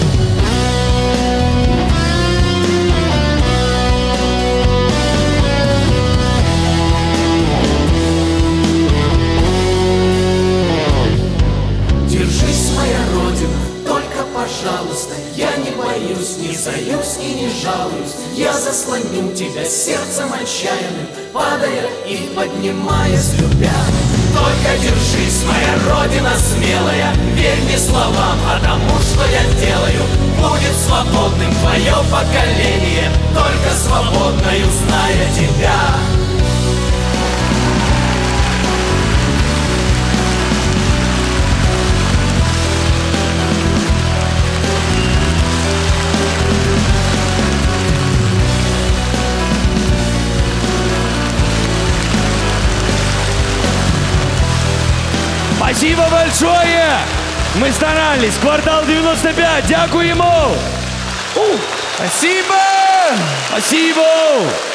Держись, моя Родина, только, пожалуйста, я не боюсь, не сдаюсь и не жалуюсь. Я заслоню тебя сердцем отчаянным, падая и поднимаясь, любя. Только держись, моя Родина смелая, верь мне словам, а тому, что я делаю, будет свободным твое поколение, только свободною зная тебя. Спасибо большое! Мы старались. Квартал 95. Дякуємо! Спасибо! Спасибо!